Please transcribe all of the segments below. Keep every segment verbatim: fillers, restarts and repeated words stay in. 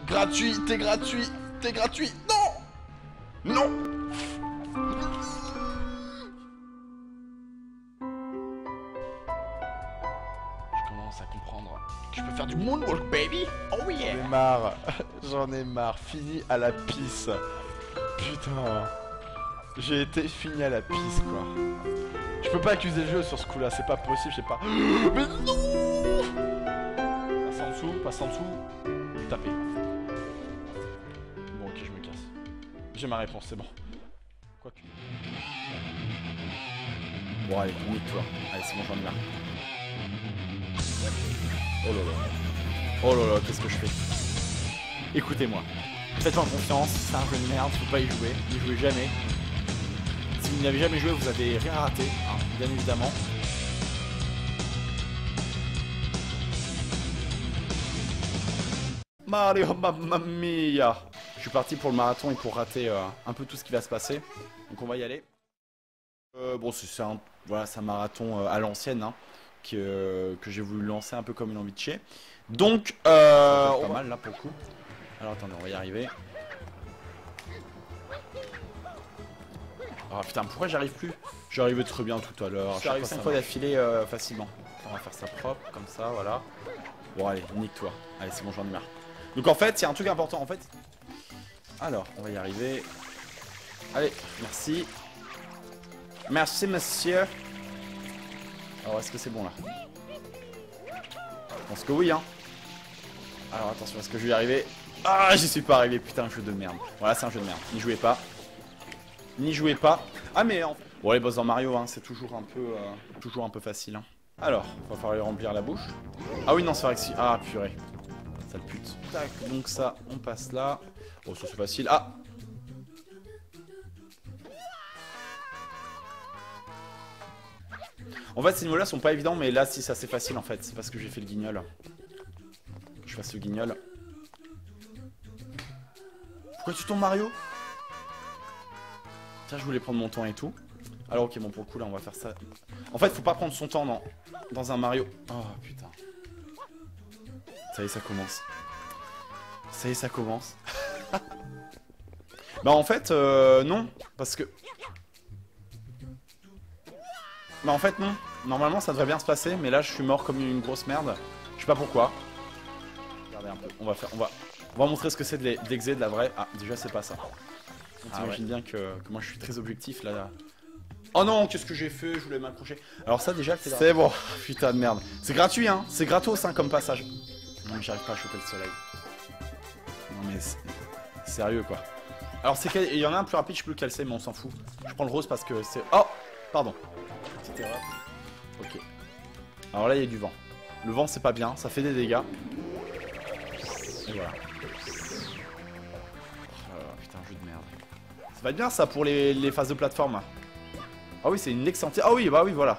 Gratuit, t'es gratuit, t'es gratuit. Non. Non. Je commence à comprendre que je peux faire du moonwalk, baby. Oh yeah. J'en ai marre, j'en ai marre. Fini à la pisse. Putain. J'ai été fini à la pisse, quoi. Je peux pas accuser le jeu sur ce coup-là, c'est pas possible, je sais pas. Mais non. Passe en dessous, passe en dessous. Taper. Bon, ok, je me casse. J'ai ma réponse, c'est bon. Quoi que... Bon, allez, nique-toi. Allez, c'est bon, j'en ai marre. Oh là là. Oh là là, qu'est-ce que je fais? Écoutez-moi. Faites-moi confiance, c'est un jeu de merde, faut pas y jouer. N'y jouez jamais. Si vous n'avez jamais joué, vous avez rien raté, hein, bien évidemment. Mario Mamma Mia. Je suis parti pour le marathon et pour rater euh, un peu tout ce qui va se passer. Donc on va y aller. Euh, bon, c'est un, voilà, un marathon euh, à l'ancienne, hein, que, euh, que j'ai voulu lancer un peu comme une envie de chier. Donc, euh, pas mal là pour le coup. Alors attendez, on va y arriver. Oh putain, pourquoi j'arrive plus? J'arrivais très bien tout à l'heure. J'arrive cinq fois d'affilée euh, facilement. On va faire ça propre, comme ça, voilà. Bon, allez, nique-toi. Allez, c'est bon, j'en ai marre. Donc en fait, il y a un truc important, en fait. Alors, on va y arriver. Allez, merci. Merci, monsieur. Alors, est-ce que c'est bon, là? Je pense que oui, hein. Alors, attention, est-ce que je vais y arriver? Ah, j'y suis pas arrivé, putain, jeu de merde. Voilà, c'est un jeu de merde. N'y jouez pas. N'y jouez pas. Ah, mais en... Bon, les boss dans Mario, hein, c'est toujours un peu euh, toujours un peu facile. Hein. Alors, il va falloir lui remplir la bouche. Ah oui, non, c'est vrai que si... Ah, purée. Sale pute. Tac, donc ça, on passe là. Oh, ça c'est facile. Ah! En fait, ces niveaux-là sont pas évidents, mais là, si, ça c'est facile, en fait. C'est parce que j'ai fait le guignol. Je fasse le guignol. Pourquoi tu tombes, Mario? Tiens, je voulais prendre mon temps et tout. Alors, ok, bon, pour le coup, là, on va faire ça. En fait, faut pas prendre son temps dans, dans un Mario. Oh, putain. Ça y est, ça commence. Ça y est, ça commence. Bah, en fait, euh, non. Parce que... Bah, en fait, non. Normalement, ça devrait bien se passer. Mais là, je suis mort comme une grosse merde. Je sais pas pourquoi. Regardez un peu. On va faire... On va, on va montrer ce que c'est de l'exé de la vraie... Ah, déjà, c'est pas ça. On ah, t'imagine ouais. bien que, que moi, je suis très objectif, là. là. Oh non, qu'est-ce que j'ai fait? Je voulais m'accrocher. Alors ça, déjà, c'est bon. Putain de merde. C'est gratuit, hein. C'est gratos, hein, comme passage. Non, mais j'arrive pas à choper le soleil. Non, mais... Sérieux, quoi. Alors, c'est il y en a un plus rapide, je peux le calcer, mais on s'en fout. Je prends le rose parce que c'est... Oh! Pardon. Petite erreur. Ok. Alors là, il y a du vent. Le vent, c'est pas bien. Ça fait des dégâts. Et voilà. Oh, putain, jeu de merde. Ça va être bien, ça, pour les, les phases de plateforme. Ah oui, c'est une excellente... Ah oui, bah oui, voilà.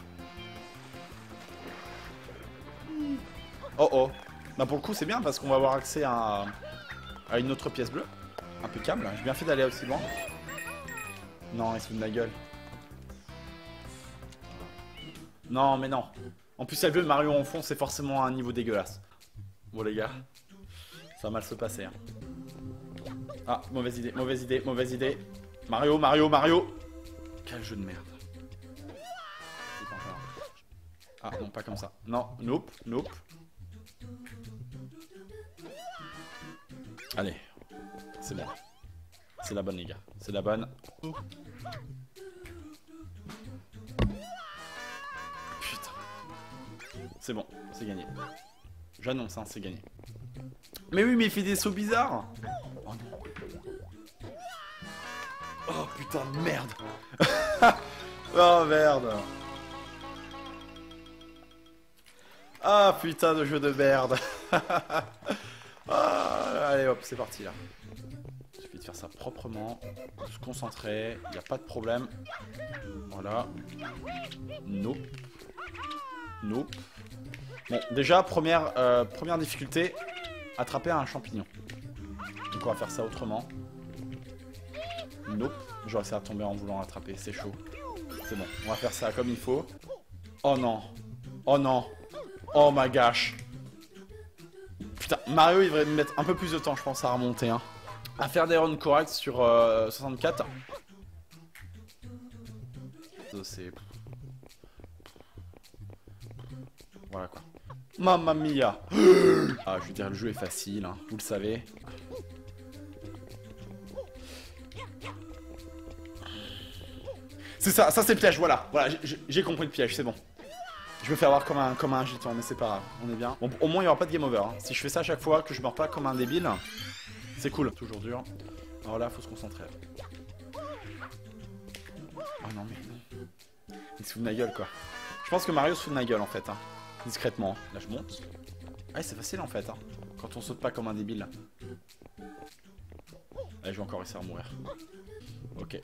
Oh oh. Bah pour le coup, c'est bien parce qu'on va avoir accès à, à une autre pièce bleue. Impeccable. J'ai bien fait d'aller aussi loin. Non, il se fout de ma gueule. Non, mais non. En plus, il y a le Mario en fond, c'est forcément un niveau dégueulasse. Bon, les gars. Ça va mal se passer. Hein. Ah, mauvaise idée, mauvaise idée, mauvaise idée. Mario, Mario, Mario. Quel jeu de merde. Ah non, pas comme ça. Non, nope, nope. Allez. C'est bon. C'est la bonne, les gars. C'est la bonne. Putain. C'est bon, c'est gagné. J'annonce, hein, c'est gagné. Mais oui, mais il fait des sauts bizarres. Oh non. Oh putain de merde. Oh merde. Ah putain de jeu de merde. Ah, allez hop, c'est parti là. Il suffit de faire ça proprement, de se concentrer, il n'y a pas de problème. Voilà. Nope. Nope. Bon, déjà, première, euh, première difficulté, attraper un champignon. Donc on va faire ça autrement. Nope. J'aurais essayé de tomber en voulant l'attraper, c'est chaud. C'est bon, on va faire ça comme il faut. Oh non. Oh non. Oh my gosh. Putain, Mario il devrait me mettre un peu plus de temps je pense à remonter hein. À faire des runs corrects sur euh, soixante-quatre. C'est... Voilà quoi. Mamma mia. Ah je veux dire le jeu est facile hein, vous le savez. C'est ça, ça c'est le piège, voilà. Voilà, j'ai compris le piège, c'est bon. Je me fais avoir comme un, comme un gitan, mais c'est pas grave, on est bien. Bon, au moins il y aura pas de game over. Hein. Si je fais ça à chaque fois, que je meurs pas comme un débile, c'est cool. Toujours dur. Alors là, faut se concentrer. Oh non mais non. Il se fout de ma gueule quoi. Je pense que Mario se fout de ma gueule en fait, hein. Discrètement. Là je monte. Ah c'est facile en fait, hein. Quand on saute pas comme un débile. Allez, je vais encore essayer de mourir. Ok.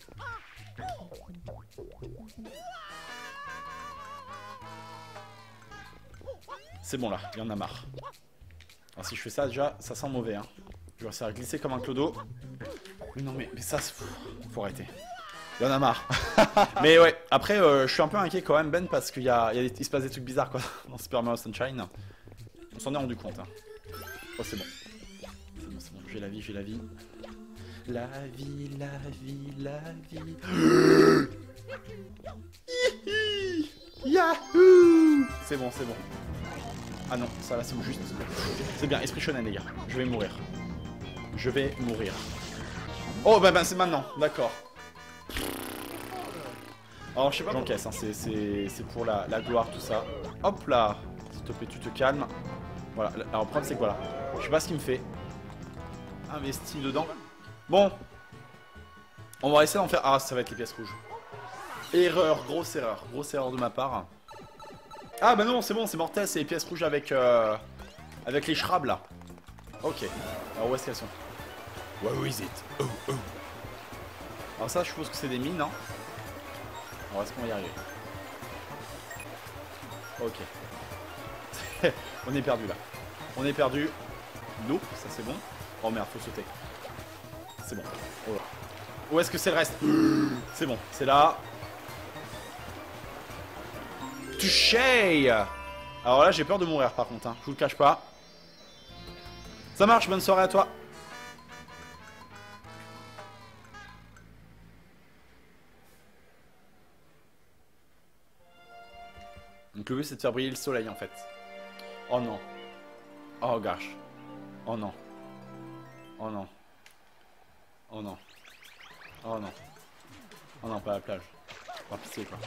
C'est bon là, il y en a marre. Alors si je fais ça déjà, ça sent mauvais hein. Je vais essayer de glisser comme un clodo. Mais non mais, mais ça, faut, faut arrêter. Il y en a marre. Mais ouais, après euh, je suis un peu inquiet quand même Ben parce qu'il y a, il, y a des, il se passe des trucs bizarres quoi dans Super Mario Sunshine. On s'en est rendu compte hein. Oh c'est bon. C'est bon, c'est bon, j'ai la vie, j'ai la vie. La vie, la vie, la vie. Yahoo! C'est bon, c'est bon. Ah non, ça là c'est juste. C'est bien, esprit shonen les gars. Je vais mourir. Je vais mourir. Oh bah bah c'est maintenant, d'accord. Alors je sais pas, j'encaisse, hein. C'est pour la, la gloire tout ça. Hop là. S'il te plaît, tu te calmes. Voilà, alors le problème c'est que voilà. Je sais pas ce qu'il me fait. Investi dedans. Bon. On va essayer d'en faire... Ah ça va être les pièces rouges. Erreur, grosse erreur. Grosse erreur de ma part. Ah bah non, c'est bon, c'est mortel, c'est les pièces rouges avec... Euh, avec les shrubs là. Ok. Alors où est-ce qu'elles sont? Where is it? Oh, oh. Alors ça, je suppose que c'est des mines, hein. Alors est-ce qu'on va y arriver? Ok. On est perdu là. On est perdu. Nope, ça c'est bon. Oh merde, faut sauter. C'est bon. Oh là. Où est-ce que c'est le reste? C'est bon, c'est là. Touché. Alors là, j'ai peur de mourir par contre, hein. Je vous le cache pas. Ça marche, bonne soirée à toi. Donc le but c'est de faire briller le soleil en fait. Oh non. Oh gosh. Oh non. Oh non. Oh non. Oh non. Oh non, pas à la plage. Pas pitié quoi.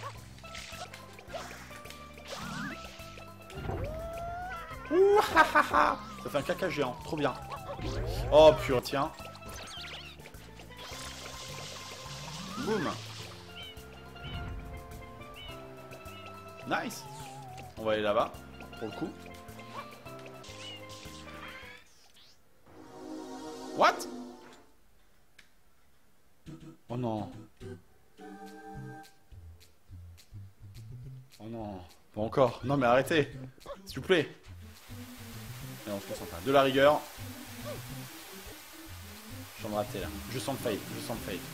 Ouh, ha, ha, ha. Ça fait un caca géant, trop bien. Oh purée, tiens. Boum. Nice. On va aller là-bas, pour le coup. What? Oh non. Oh non. Pas encore. Non mais arrêtez. S'il vous plaît. Et on se concentre là. De la rigueur. Je vais me rater là. Je sens le fail. Je sens le fail.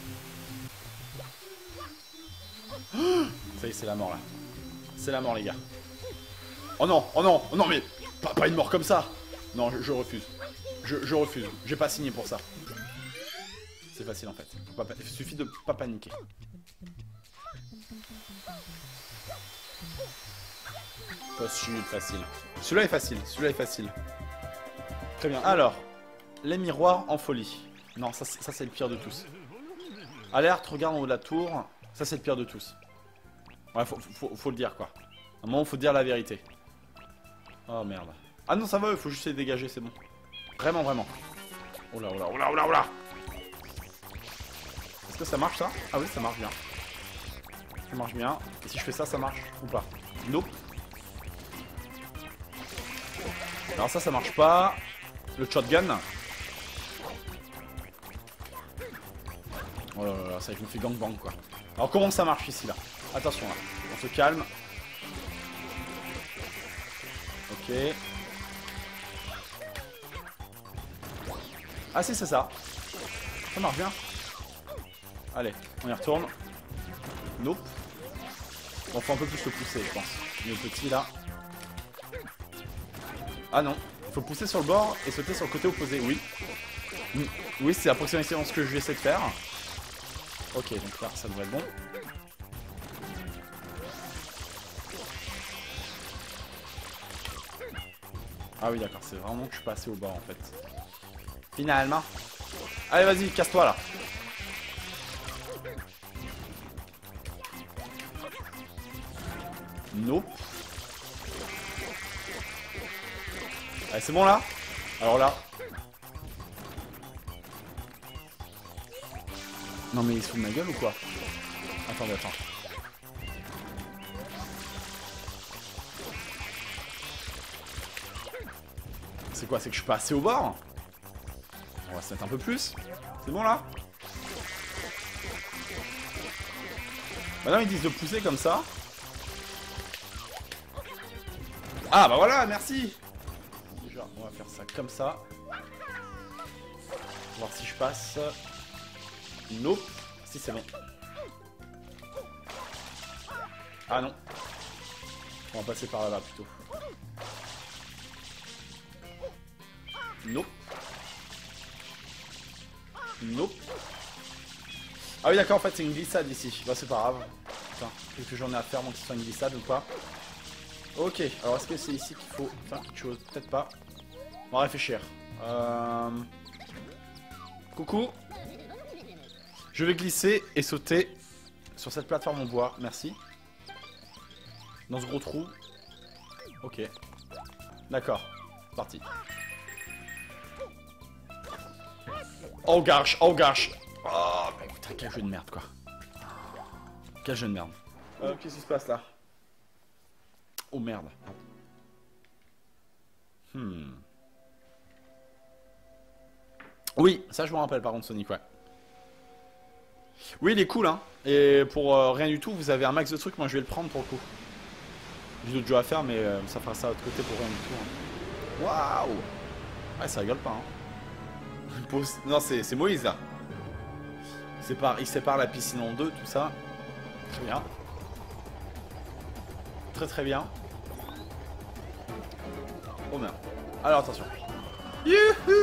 Ça y est, c'est la mort là. C'est la mort les gars. Oh non, oh non, oh non mais pas, pas une mort comme ça. Non, je, je refuse. Je, je refuse. J'ai pas signé pour ça. C'est facile en fait. Faut pas, il suffit de pas paniquer. Facile, facile. Celui-là est facile, celui-là est facile. Très bien. Alors, les miroirs en folie. Non, ça, ça c'est le pire de tous. Alerte, regarde en haut de la tour. Ça c'est le pire de tous. Ouais, faut, faut, faut le dire quoi. À un moment, faut dire la vérité. Oh merde. Ah non, ça va, il faut juste les dégager, c'est bon. Vraiment, vraiment. Oh là, oh là, oh là, oh là, oh là. Est-ce que ça marche ça? Ah oui, ça marche bien. Ça marche bien. Et si je fais ça, ça marche ou pas? Nope. Alors ça, ça marche pas. Le shotgun. Oh là là, là ça je me fais gangbang quoi. Alors comment ça marche ici là? Attention là, on se calme. Ok. Ah si c'est ça. Ça marche bien. Allez, on y retourne. Nope. Bon, faut un peu plus le pousser je pense. Le petit là. Ah non, faut pousser sur le bord et sauter sur le côté opposé, oui. Oui, c'est approximativement ce que je vais essayer de faire. Ok, donc là, ça devrait être bon. Ah oui, d'accord, c'est vraiment que je suis passé au bord en fait. Finalement. Allez, vas-y, casse-toi là. Nope. Allez, c'est bon là. Alors là. Non mais il se fout de ma gueule ou quoi? Attendez, attends. C'est quoi? C'est que je suis pas assez au bord? On va se mettre un peu plus. C'est bon là? Maintenant ils disent de pousser comme ça. Ah bah voilà, merci. Déjà, on va faire ça comme ça. Voir si je passe. Nope. Si c'est bon. Ah non. On va passer par là plutôt. Nope. Nope. Ah oui d'accord, en fait c'est une glissade ici. Bah c'est pas grave. Putain, qu'est-ce que j'en ai à faire moi que ce soit une glissade ou pas? Ok, alors est-ce que c'est ici qu'il faut faire quelque chose? Peut-être pas. On va réfléchir. Euh... Coucou. Je vais glisser et sauter sur cette plateforme en bois. Merci. Dans ce gros trou. Ok. D'accord. Parti. Oh gosh, oh gosh. Oh putain, quel jeu de merde quoi. Quel jeu de merde. Euh, Qu'est-ce qui se passe là? Oh merde. Hmm. Oui, ça je me rappelle par contre Sonic, ouais. Oui, il est cool hein. Et pour euh, rien du tout, vous avez un max de trucs, moi je vais le prendre pour le coup. J'ai d'autres jeux à faire, mais euh, ça fera ça de l'autre côté pour rien du tout. Waouh hein. Ouais, ça rigole pas hein. Non, c'est Moïse là. Il sépare, il sépare la piscine en deux, tout ça. Très bien. Très très bien. Oh merde. Alors attention. Youhou!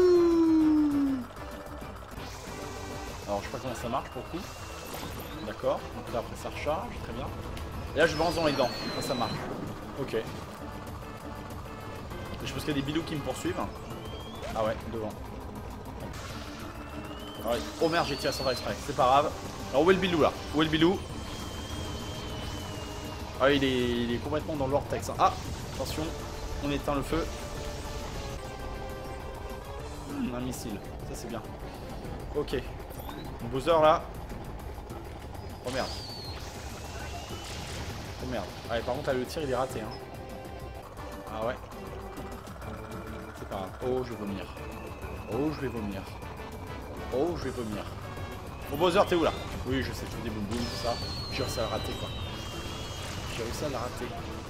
Alors je sais pas comment ça marche pour le coup. D'accord. Donc là après ça recharge, très bien. Et là je balance dans les dents. Là ça marche. Ok. Et je pense qu'il y a des bidous qui me poursuivent. Ah ouais, devant. Ah ouais. Oh merde, j'ai tiré sans faire exprès. C'est pas grave. Alors où est le bilou là? Où est le bilou? Ah il est, il est complètement dans le vortex. Hein. Ah, attention, on éteint le feu. Mmh, un missile, ça c'est bien. Ok. Bowser là. Oh merde. Oh merde. Allez, par contre là le tir il est raté. Hein. Ah ouais. C'est pas grave. Oh je vais vomir. Oh je vais vomir. Oh je vais vomir. Bon Bowser t'es où là? Oui je sais, tu fais des boum boum tout ça. J'ai réussi à le rater quoi. J'ai réussi à le rater.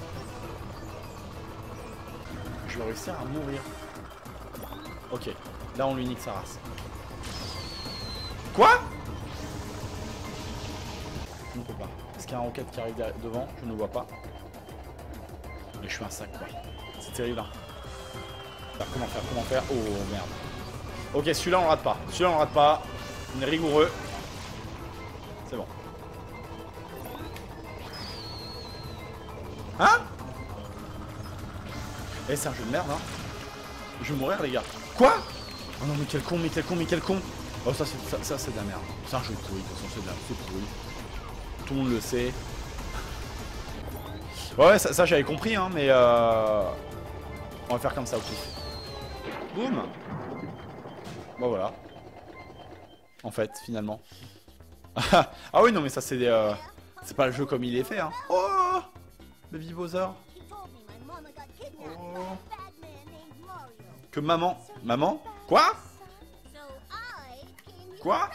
Je vais réussir à mourir. Ok, là on lui nique sa race. Quoi? Je ne peux pas. Est-ce qu'il y a un roquette qui arrive devant? Je ne le vois pas. Mais je suis un sac quoi. C'est terrible hein. Alors, comment faire? Comment faire? Oh merde. Ok, celui-là on le rate pas. Celui-là on le rate pas. On est rigoureux. C'est bon. Hein? Eh c'est un jeu de merde hein. Je vais mourir les gars. Quoi? Oh non mais quel con, mais quel con, mais quel con. Oh ça c'est ça, ça c'est de la merde. C'est un jeu pourri, de toute façon c'est de la c'est pourri. Tout le monde le sait. Ouais ça, ça j'avais compris hein mais euh... on va faire comme ça au pif. Boum. Bon voilà. En fait finalement. Ah oui non mais ça c'est euh... c'est pas le jeu comme il est fait hein. Oh le Bowser. Oh. Que maman. Maman? Quoi? Quoi?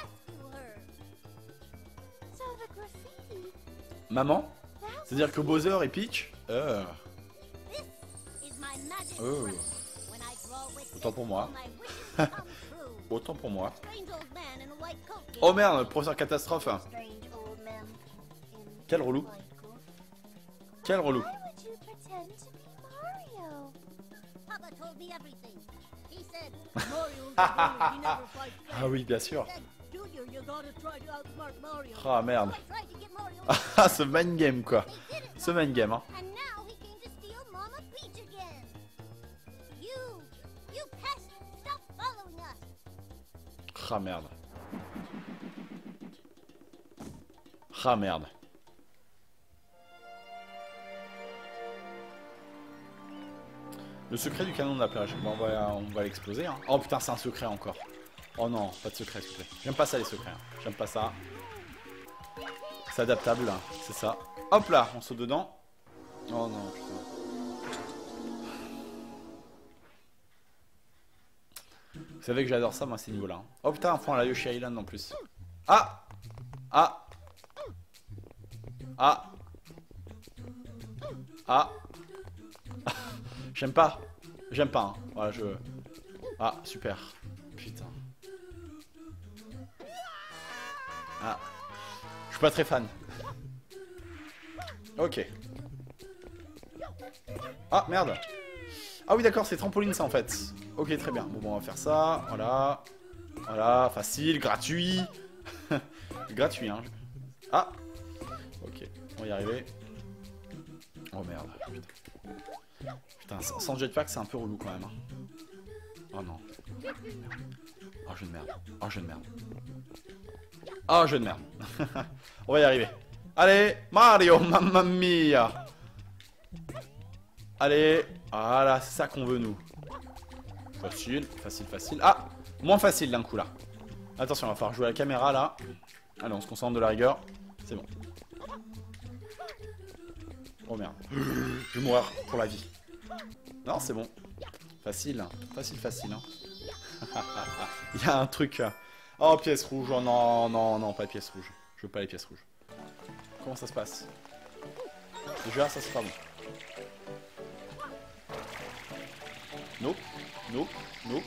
Maman? C'est-à-dire que Bowser et Peach euh... oh. Autant pour moi. Autant pour moi. Oh merde, professeur catastrophe. Quel relou. Quel relou. Ah oui, bien sûr. Ah merde. Ah, ce mind game quoi. Ce mind game hein. Ah merde. Ah merde. Le secret du canon de la plage. Bon, on va, on va l'exploser. Hein. Oh putain, c'est un secret encore. Oh non, pas de secret s'il te plaît. J'aime pas ça les secrets. Hein. J'aime pas ça. C'est adaptable, hein. C'est ça. Hop là, on saute dedans. Oh non, putain. Vous savez que j'adore ça, moi, ces niveaux-là. Hein. Oh putain, un point à la Yoshi Island en plus. Ah Ah Ah Ah J'aime pas. J'aime pas. Hein. Voilà, je... Ah, super. Putain. Ah. Je suis pas très fan. Ok. Ah, merde. Ah oui, d'accord, c'est trampoline ça en fait. Ok, très bien. Bon, bon, on va faire ça. Voilà. Voilà, facile, gratuit. Gratuit, hein. Ah. Ok, on va y arriver. Oh merde. Putain, Putain sans jetpack, c'est un peu relou quand même. Hein. Oh non. Oh, jeu de merde. Oh, jeu de merde. Oh, jeu de merde. On va y arriver. Allez, Mario, mamma mia. Allez, voilà, c'est ça qu'on veut nous. Facile, facile, facile. Ah, moins facile d'un coup là. Attention, on va falloir jouer à la caméra là. Allez, on se concentre de la rigueur. C'est bon. Oh merde. Je vais mourir pour la vie. Non, c'est bon. Facile, facile, facile. Hein. Il y a un truc. Oh, pièce rouge. Oh non, non, non, pas de pièce rouge. Je veux pas les pièces rouges. Comment ça se passe? Déjà, ça c'est pas bon. Nope, nope, nope.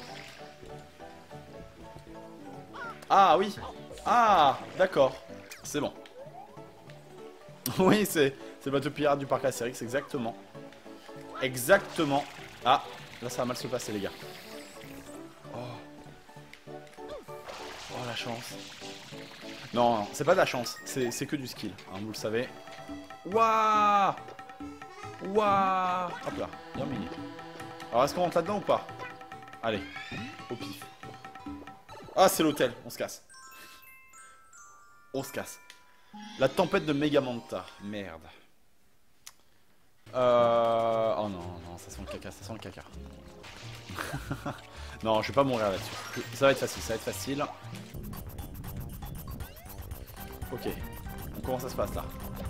Ah oui. Ah, d'accord. C'est bon. Oui, c'est le bateau pirate du parc Astérix, exactement. Exactement. Ah, là ça va mal se passer les gars. Oh. Oh la chance. Non, non c'est pas de la chance, c'est que du skill, hein, vous le savez. Waouh. Waouh. Hop là, bien mini. Alors est-ce qu'on rentre là-dedans ou pas? Allez, au pif. Ah c'est l'hôtel, on se casse. On se casse. La tempête de Megamanta, merde. Euh... Oh non, non, ça sent le caca, ça sent le caca. Non, je vais pas mourir là-dessus. Ça va être facile, ça va être facile. Ok. Donc, comment ça se passe là?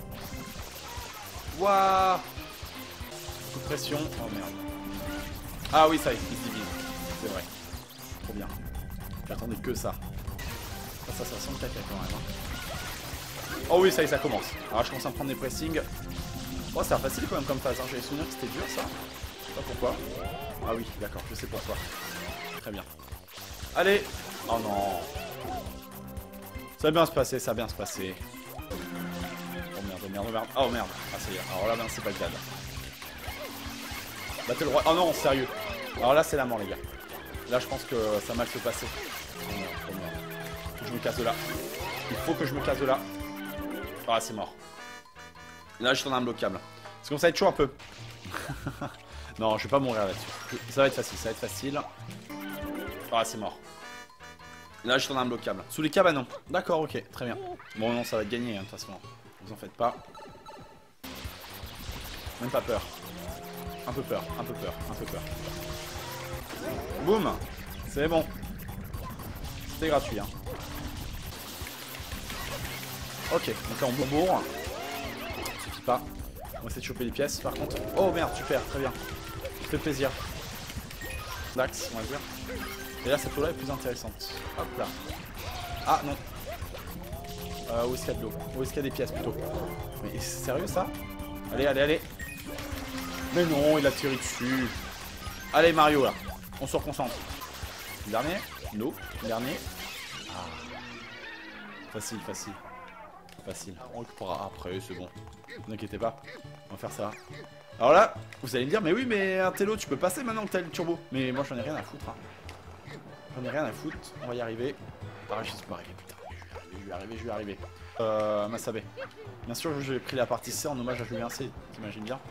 Waouh. Coup de pression. Oh merde. Ah oui, ça y est, il se divise. C'est vrai. Trop bien. J'attendais que ça. Ça, ça, ça sent le caca quand même. Hein. Oh oui, ça y est, ça commence. Alors je commence à me prendre des pressings. Oh, c'est facile quand même comme phase. Hein. J'avais souvenir que c'était dur ça. Je sais pas pourquoi. Ah oui, d'accord, je sais pourquoi. Très bien. Allez. Oh non. Ça va bien se passer, ça va bien se passer. Oh merde, oh merde, oh merde. Oh merde. Ah ça y est. Alors là, ben, c'est pas le cas. Battle Royale. Oh non, sérieux. Alors là, c'est la mort, les gars. Là, je pense que ça va mal se passer. Oh merde, oh merde. Faut que je me casse de là. Il faut que je me casse de là. Ah, c'est mort. Là, je suis en imbloquable. Parce que ça va être chaud un peu. Non, je vais pas mourir là-dessus. Ça va être facile, ça va être facile. Ah, c'est mort. Là, je suis en imbloquable. Sous les cabanons. D'accord, ok, très bien. Bon, non, ça va être gagné, hein, de toute façon. Vous en faites pas. Même pas peur. Un peu peur, un peu peur, un peu peur. Boum. C'est bon. C'était gratuit, hein. Ok, donc là on bourre. Ça suffit pas. On va essayer de choper les pièces par contre. Oh merde, super, très bien. Ça fait plaisir. Dax, on va dire. Et là cette eau là est plus intéressante. Hop là. Ah non. Euh, où est-ce qu'il y a de l'eau? Où est-ce qu'il y a des pièces plutôt? Mais c'est sérieux ça? Allez, allez, allez. Mais non, il a tiré dessus. Allez Mario là. On se reconcentre. Le dernier? No. Le dernier? Ah. Facile, facile. Facile. On récupérera après, c'est bon. Ne vous inquiétez pas. On va faire ça. Alors là, vous allez me dire, mais oui, mais un télo, tu peux passer maintenant que t'as le turbo. Mais moi, j'en ai rien à foutre. Hein. J'en ai rien à foutre. On va y arriver. Ah, je suis pas arrivé, putain. Je vais y arriver, je vais y arriver. Euh, Masabe. Bien sûr, j'ai pris la partie C en hommage à Julien C. T'imagines bien.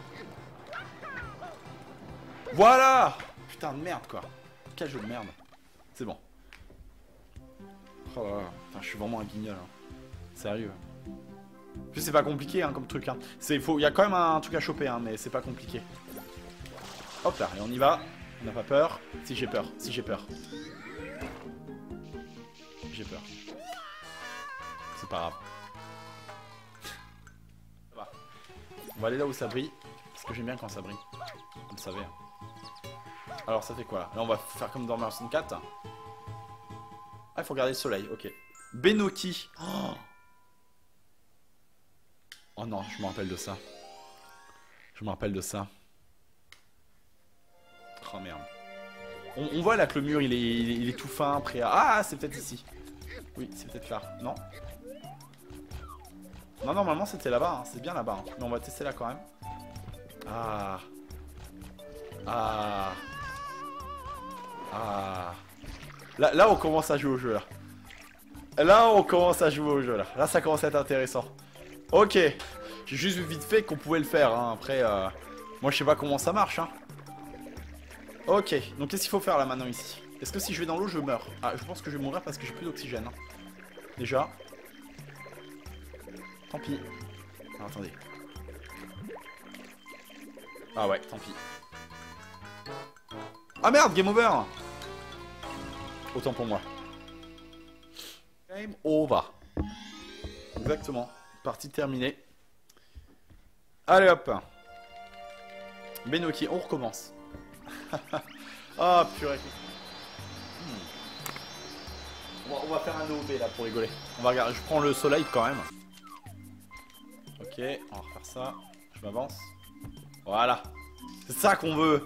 Voilà. Putain de merde, quoi. Quel jeu de merde. C'est bon. Oh là là. Putain, je suis vraiment un guignol. Hein. Sérieux. En plus, c'est pas compliqué, hein, comme truc. Hein. Il y a quand même un truc à choper, hein, mais c'est pas compliqué. Hop là, et on y va. On n'a pas peur. Si j'ai peur, si j'ai peur. J'ai peur. C'est pas grave. Ça va. On va aller là où ça brille. Parce que j'aime bien quand ça brille. Vous le savez. Hein. Alors, ça fait quoi là? Là, on va faire comme dans Mario soixante-quatre. Ah, il faut regarder le soleil, ok. Benoki. Oh, oh non, je me rappelle de ça. Je me rappelle de ça. Oh merde. On, on voit là que le mur il est, il est, il est tout fin, prêt à... Ah, c'est peut-être ici. Oui, c'est peut-être là. Non. Non, normalement c'était là-bas. Hein. C'est bien là-bas. Hein. Mais on va tester là quand même. Ah. Ah. Ah. Là, là, on commence à jouer au jeu là. Là, on commence à jouer au jeu là. Là, ça commence à être intéressant. Ok. J'ai juste vu vite fait qu'on pouvait le faire. Hein. Après, euh... moi je sais pas comment ça marche. Hein. Ok, donc qu'est-ce qu'il faut faire là maintenant ici? Est-ce que si je vais dans l'eau je meurs? Ah, je pense que je vais mourir parce que j'ai plus d'oxygène. Hein. Déjà. Tant pis. Alors, attendez. Ah ouais, tant pis. Ah merde, game over. Autant pour moi. Game over. Exactement. Partie terminée. Allez hop. Benoki, on recommence. Ah purée. Hmm. On, va, on va faire un O B là pour rigoler. On va regarder. Je prends le soleil quand même. Ok, on va refaire ça. Je m'avance. Voilà. C'est ça qu'on veut.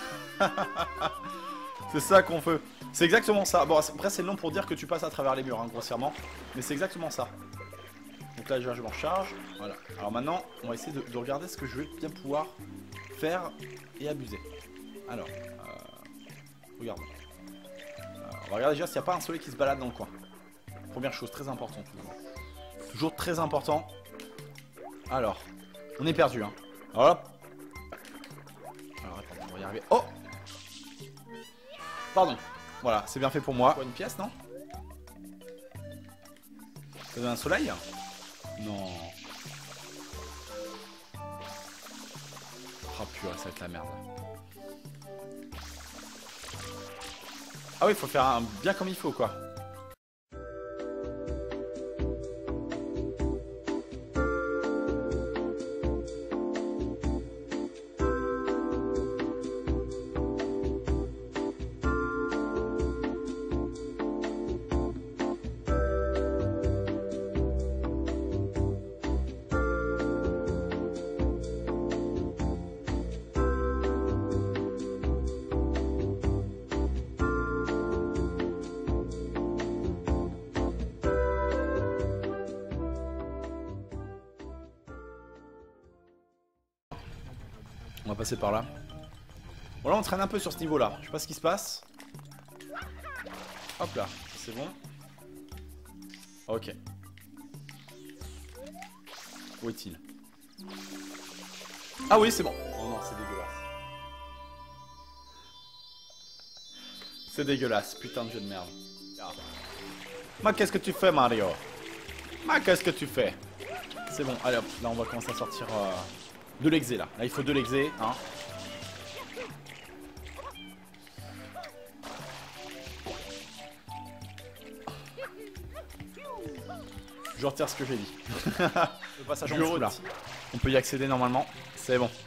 C'est ça qu'on veut. C'est exactement ça. Bon, après c'est long pour dire que tu passes à travers les murs, hein, grossièrement. Mais c'est exactement ça. Donc là, je m'en charge. Voilà. Alors maintenant, on va essayer de, de regarder ce que je vais bien pouvoir faire et abuser. Alors, euh, regarde. Euh, on va regarder déjà s'il n'y a pas un soleil qui se balade dans le coin. Première chose, très importante. Toujours, toujours très important. Alors, on est perdu. Hein. Alors là. Alors attends, on va y arriver. Oh! Pardon. Voilà, c'est bien fait pour moi. Une pièce, non? Ça donne un soleil? Non. Oh purée, ça va être la merde. Ah oui, il faut faire un bien comme il faut, quoi. On va passer par là. Bon là on traîne un peu sur ce niveau là. Je sais pas ce qui se passe. Hop là, c'est bon. Ok. Où est-il? Ah oui c'est bon. Oh non c'est dégueulasse. C'est dégueulasse, putain de jeu de merde. Ma qu'est-ce que tu fais Mario? Ma qu'est-ce que tu fais? C'est bon, allez hop, là on va commencer à sortir... Euh... De l'exé là, là il faut de l'exé, hein. Je retire ce que j'ai dit. Le passage en dessous là. On peut y accéder normalement, c'est bon.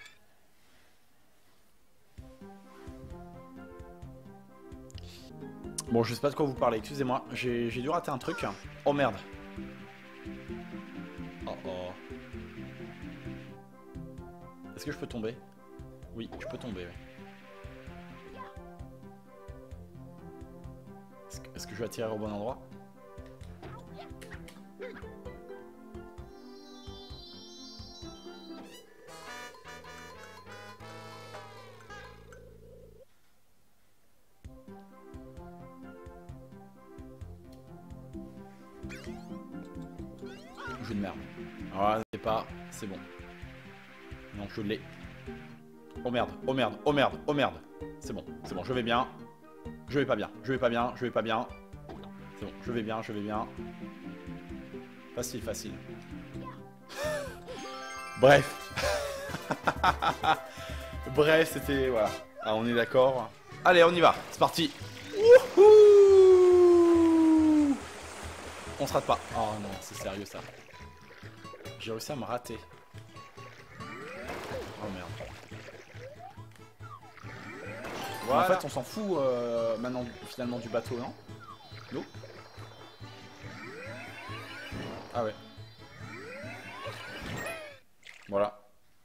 Bon je sais pas de quoi vous parlez, excusez-moi, j'ai dû rater un truc. Oh merde. Oh oh. Est-ce que je peux tomber? Oui, je peux tomber, oui. Est-ce que, est-ce que je vais attirer au bon endroit? jeu de merde. Alors là, c'est pas... C'est bon. Non, je l'ai. Oh merde, oh merde, oh merde, oh merde. C'est bon, c'est bon, je vais bien. Je vais pas bien, je vais pas bien, je vais pas bien. C'est bon, je vais bien, je vais bien. Facile, facile. Bref. Bref, c'était... Voilà. Ah, on est d'accord. Allez, on y va. C'est parti. Wouhou. On se rate pas. Oh non, c'est sérieux ça. J'ai réussi à me rater. Oh merde. Voilà. En fait, on s'en fout euh, maintenant finalement du bateau, non? Non. Ah ouais. Voilà.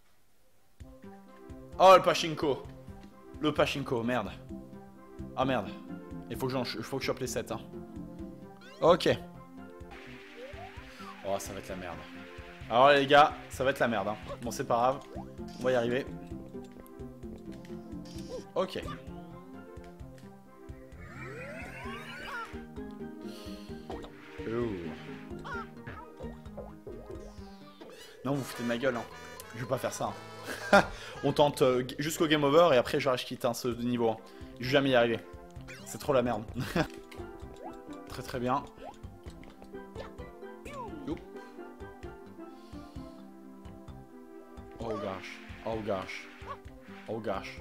Oh le pachinko. Le pachinko, merde. Ah merde. Il faut que j'en, faut que je chope les sept. Hein. Ok. Oh ça va être la merde. Alors les gars, ça va être la merde. Hein. Bon c'est pas grave. On va y arriver. Ok. Oh. Non vous foutez de ma gueule hein. Je vais pas faire ça. Hein. On tente euh, jusqu'au game over et après je quitte hein, ce niveau. Hein. Je vais jamais y arriver. C'est trop la merde. Très très bien. Youp. Oh gosh. Oh gosh. Oh gosh.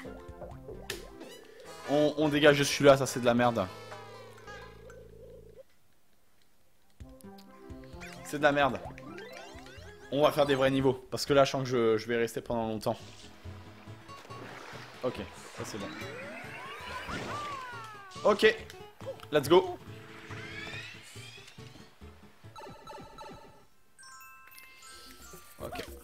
On, on dégage de celui-là, ça c'est de la merde. C'est de la merde. On va faire des vrais niveaux. Parce que là, je sens que je, je vais rester pendant longtemps. Ok, ça c'est bon. Ok, let's go. Ok.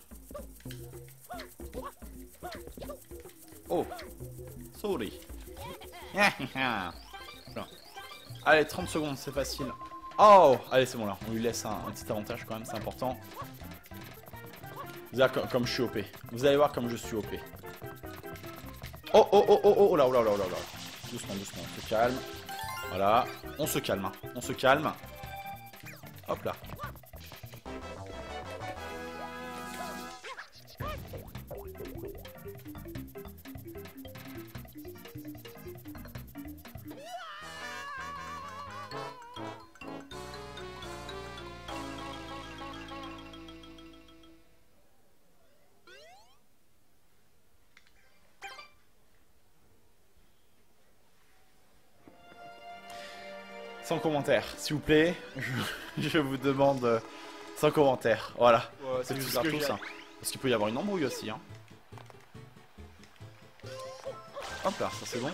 Oh, sorry. Allez, trente secondes, c'est facile. Oh, allez, c'est bon là. On lui laisse un, un petit avantage quand même, c'est important. Vous allez voir comme je suis O P. Vous allez voir comme je suis O P. Oh, oh, oh, oh, oh, là, oh là, oh là, oh là, oh là. Doucement, doucement, on se calme. Voilà, on se calme, hein. On se calme. Hop là. Sans commentaire, s'il vous plaît. Je, je vous demande euh, sans commentaire. Voilà. Ouais, c'est juste gratos. Hein. Parce qu'il peut y avoir une embrouille aussi. Hein. Hop là, ça c'est bon.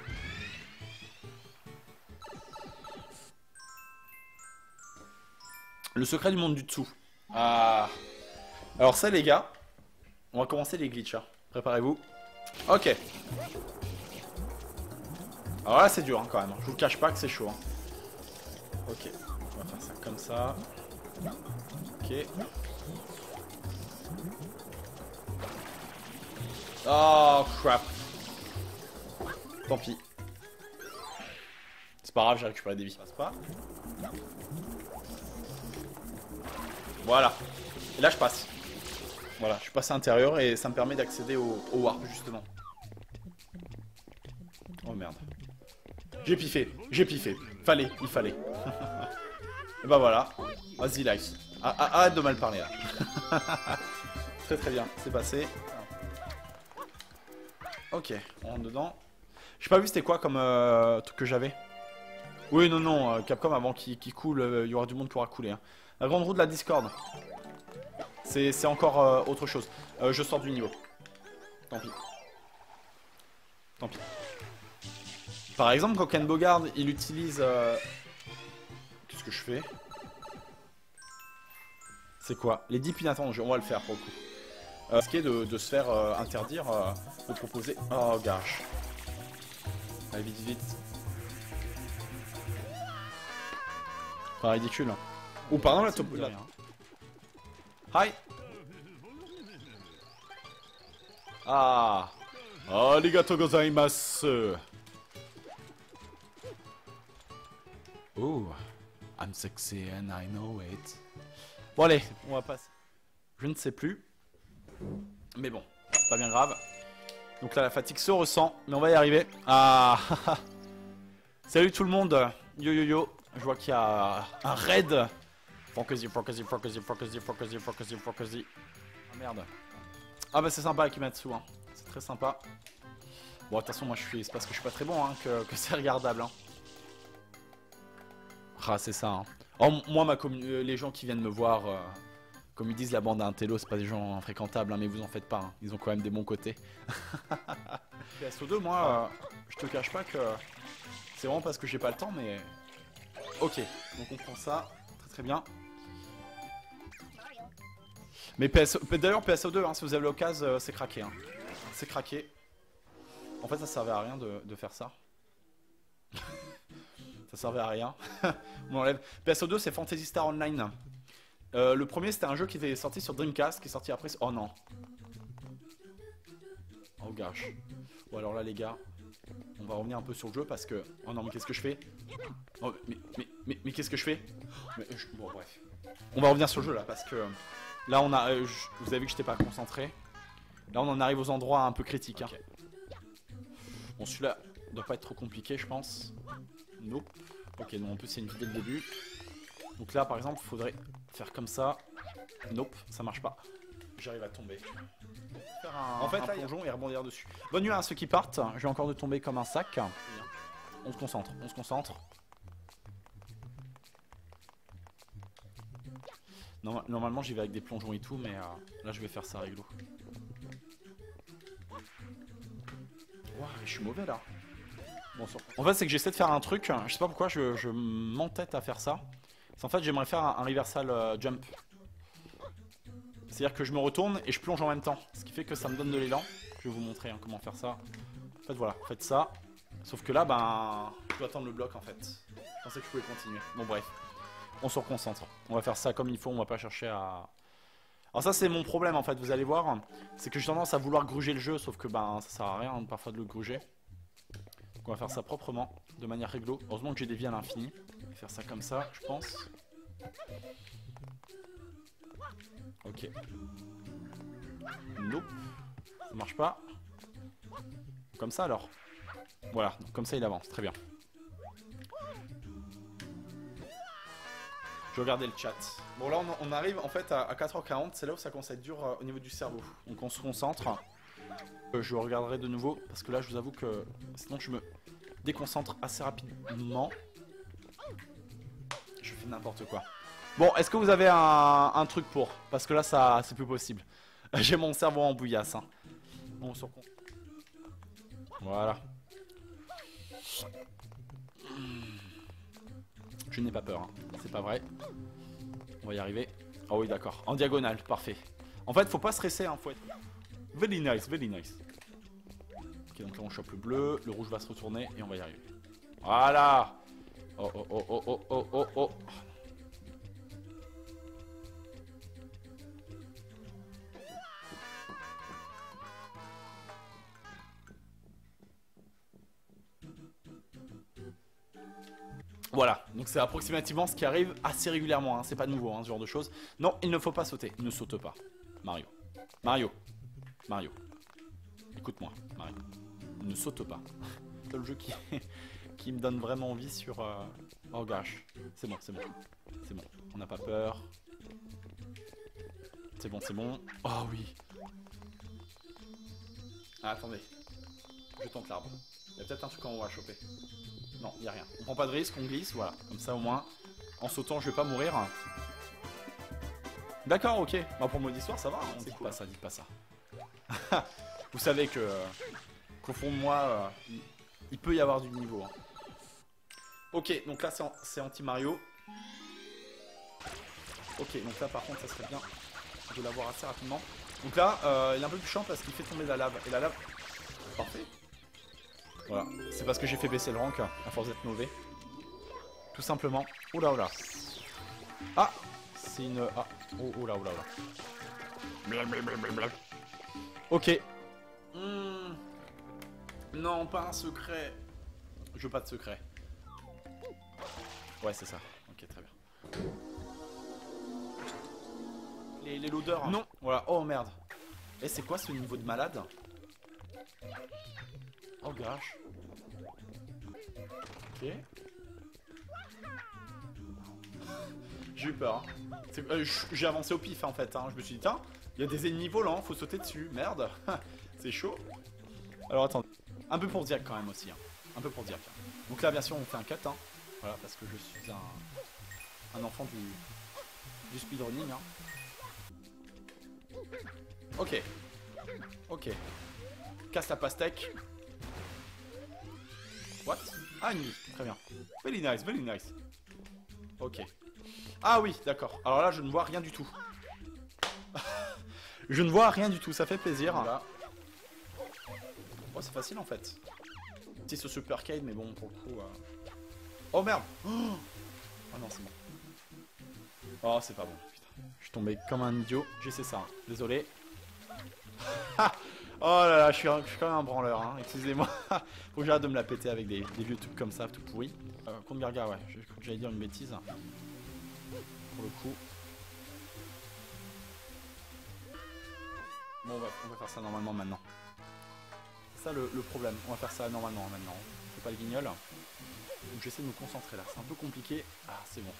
Le secret du monde du dessous. Ah. Alors ça les gars, on va commencer les glitches. Hein. Préparez-vous. Ok. Alors là c'est dur hein, quand même. Je vous cache pas que c'est chaud. Hein. Ok, on va faire ça comme ça. Ok. Oh crap. Tant pis. C'est pas grave, j'ai récupéré des vies. Ça passe pas. Voilà. Et là je passe. Voilà, je suis passé à l'intérieur et ça me permet d'accéder au, au warp justement. Oh merde. J'ai piffé, j'ai piffé. Fallait, il fallait. Et bah voilà. Vas-y, life. Ah, ah, arrête de mal parler là. Très très bien, c'est passé. Ok, on rentre dedans. J'ai pas vu c'était quoi comme euh, truc que j'avais. Oui, non, non, euh, Capcom avant qu'il qu'il coule, il euh, y aura du monde qui aura coulé. Hein. La grande roue de la Discord. C'est encore euh, autre chose. Euh, je sors du niveau. Tant pis. Tant pis. Par exemple, quand Ken Bogard, il utilise... Euh... Qu'est-ce que je fais? C'est quoi? Les dix inattendus, on va le faire pour le coup. Euh, ce qui est de, de se faire euh, interdire euh, de proposer... Oh, gosh. Allez, vite, vite. Pas ridicule. Hein. Ou pardon, la top... La... Hi. Ah. Arigatou gozaimasu. Oh, I'm sexy and I know it. Bon allez, on va passer. Je ne sais plus. Mais bon, c'est pas bien grave. Donc là la fatigue se ressent, mais on va y arriver. Ah salut tout le monde. Yo yo yo. Je vois qu'il y a un raid. Fantasy, fantasy, fantasy, fantasy, fantasy, fantasy, fantasy. Ah merde. Ah bah c'est sympa Kimatsu, hein. C'est très sympa. Bon de toute façon moi je suis. C'est parce que je suis pas très bon hein, que, que c'est regardable hein. Ah c'est ça hein. Oh, moi ma commu- les gens qui viennent me voir, euh, comme ils disent la bande à Intello, c'est pas des gens infréquentables hein, mais vous en faites pas hein. Ils ont quand même des bons côtés. P S O deux moi euh, je te cache pas que c'est vraiment parce que j'ai pas le temps mais. Ok, donc on prend ça, très très bien. Mais P S O... d'ailleurs P S O deux, hein, si vous avez l'occasion, euh, c'est craqué. Hein. C'est craqué. En fait, ça servait à rien de, de faire ça. Ça servait à rien. On enlève. P S O deux, c'est Phantasy Star Online. Euh, le premier, c'était un jeu qui était sorti sur Dreamcast, qui est sorti après. Oh non. Oh gosh. Bon alors là, les gars, on va revenir un peu sur le jeu parce que. Oh non, mais qu'est-ce que je fais? Oh, mais mais mais, mais qu'est-ce que je fais? mais, je... Bon bref. On va revenir sur le jeu là parce que. Là, on a, euh, je, vous avez vu que j'étais pas concentré. Là, on en arrive aux endroits un peu critiques. Hein. Okay. Bon, celui-là doit pas être trop compliqué, je pense. Nope. Ok, donc en plus, c'est une vidéo de début. Donc là, par exemple, il faudrait faire comme ça. Nope, ça marche pas. J'arrive à tomber. Faire un, en fait, un là, plongeon a... et rebondir dessus. Bonne nuit à ceux qui partent. Je vais encore de tomber comme un sac. On se concentre, on se concentre. Normalement j'y vais avec des plongeons et tout mais euh, là je vais faire ça rigolo. Wow, je suis mauvais là. Bon, en fait c'est que j'essaie de faire un truc, je sais pas pourquoi je, je m'entête à faire ça. C'est en fait j'aimerais faire un, un reversal euh, jump. C'est à dire que je me retourne et je plonge en même temps. Ce qui fait que ça me donne de l'élan. Je vais vous montrer hein, comment faire ça. En fait voilà, faites ça. Sauf que là ben je dois attendre le bloc en fait. Je pensais que je pouvais continuer. Bon bref. On se reconcentre. On va faire ça comme il faut, on va pas chercher à... Alors ça c'est mon problème en fait, vous allez voir. C'est que j'ai tendance à vouloir gruger le jeu, sauf que ben ça sert à rien parfois de le gruger. Donc on va faire ça proprement, de manière réglo. Heureusement que j'ai des vies à l'infini. Je vais faire ça comme ça, je pense. Ok. Nope. Ça marche pas. Comme ça alors. Voilà, donc comme ça il avance, très bien. Je regardais le chat. Bon là on, on arrive en fait à, à quatre heures quarante, c'est là où ça commence à être dur euh, au niveau du cerveau. Donc on se concentre. Euh, je regarderai de nouveau parce que là je vous avoue que sinon je me déconcentre assez rapidement. Je fais n'importe quoi. Bon, est-ce que vous avez un, un truc pour? Parce que là ça c'est plus possible. J'ai mon cerveau en bouillasse. Hein. On se reconcentre. Voilà. Je n'ai pas peur, hein. C'est pas vrai. On va y arriver. Oh oui, d'accord. En diagonale, parfait. En fait, faut pas stresser, hein. Faut être... Very nice, very nice. Ok, donc là, on chope le bleu. Le rouge va se retourner et on va y arriver. Voilà. Oh, oh, oh, oh, oh, oh, oh, oh. Voilà, donc c'est approximativement ce qui arrive assez régulièrement, hein. C'est pas nouveau hein, ce genre de choses. Non, il ne faut pas sauter, ne saute pas. Mario. Mario. Mario. Écoute-moi, Mario. Ne saute pas. C'est le jeu qui, qui me donne vraiment envie sur... Euh... Oh gosh. C'est bon, c'est bon. C'est bon, on n'a pas peur. C'est bon, c'est bon. Oh oui. Ah, attendez. Je tente l'arbre. Il y a peut-être un truc en haut à choper. Non, il n'y a rien. On prend pas de risque, on glisse, voilà. Comme ça au moins, en sautant, je vais pas mourir. D'accord, ok. Bah, pour mode d'histoire, ça va. Hein. Dites pas ça, dites pas ça. Vous savez que euh, qu'au fond de moi, euh, il, il peut y avoir du niveau. Hein. Ok, donc là c'est anti-Mario. Ok, donc là par contre, ça serait bien de l'avoir assez rapidement. Donc là, euh, il est un peu plus chiant parce qu'il fait tomber la lave. Et la lave... Parfait. Voilà, c'est parce que j'ai fait baisser le rank à force d'être mauvais. Tout simplement. Oula oula. Ah, c'est une... Ah, oh, oula oula oula. Ok. Mmh. Non, pas un secret. Je veux pas de secret. Ouais, c'est ça. Ok, très bien. les, les loaders. Non. Voilà, oh merde. Et c'est quoi ce niveau de malade? Oh gosh. Ok. J'ai eu peur. Hein. Euh, J'ai avancé au pif en fait. Hein. Je me suis dit, tiens, il y a des ennemis volants, faut sauter dessus. Merde. C'est chaud. Alors attendez. Un peu pour Diac quand même aussi. Hein. Un peu pour Diac. Hein. Donc là, bien sûr, on fait un cut. Hein. Voilà, parce que je suis un, un enfant du, du speedrunning. Hein. Ok. Ok. Casse la pastèque. What? Ah, une vie. Très bien. Very nice, very nice. Ok. Ah oui, d'accord. Alors là, je ne vois rien du tout. Je ne vois rien du tout, ça fait plaisir. Voilà. Oh, c'est facile en fait. C'est ce Super Arcade, mais bon, pour le coup... Euh... Oh merde. Oh, oh non, c'est bon. Oh, c'est pas bon. Putain. Je suis tombé comme un idiot. J'ai essayé ça. Hein. Désolé. Oh là là, je suis, un, je suis quand même un branleur. Hein. Excusez-moi. Faut que j'arrête de me la péter avec des, des vieux trucs comme ça, tout pourri. Euh, contre Garga, ouais. Je crois que j'allais dire une bêtise. Pour le coup. Bon, on va, on va faire ça normalement maintenant. C'est ça le, le problème. On va faire ça normalement maintenant. C'est pas le guignol. Donc j'essaie de me concentrer là. C'est un peu compliqué. Ah, c'est bon.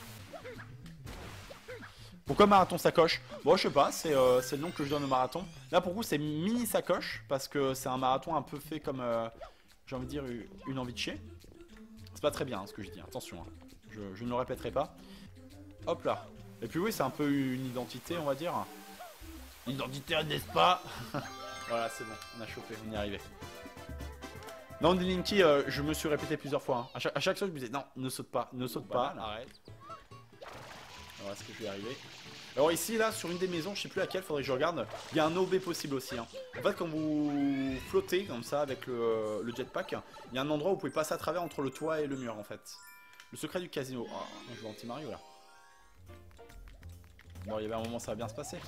Pourquoi marathon sacoche? Bon, je sais pas. C'est euh, le nom que je donne au marathon. Là, pour vous, c'est mini sacoche. Parce que c'est un marathon un peu fait comme, euh, j'ai envie de dire, une envie de chier. C'est pas très bien hein, ce que je dis. Attention. Hein. Je, je ne le répéterai pas. Hop là. Et puis oui, c'est un peu une identité, on va dire. Identité, n'est-ce pas? Voilà, c'est bon, on a chopé, on y est arrivé. Non, Linky, euh, je me suis répété plusieurs fois. Hein. À, chaque, à chaque fois, je me disais, non, ne saute pas, ne saute pas, pas arrête. Alors, est-ce que je vais y arriver? Alors ici, là, sur une des maisons, je sais plus laquelle, faudrait que je regarde. Il y a un O B possible aussi. Hein. En fait, quand vous flottez comme ça avec le, le jetpack, il y a un endroit où vous pouvez passer à travers entre le toit et le mur, en fait. Le secret du casino. Oh, je joue anti-Mario, là. Bon, il y avait un moment, ça va bien se passer.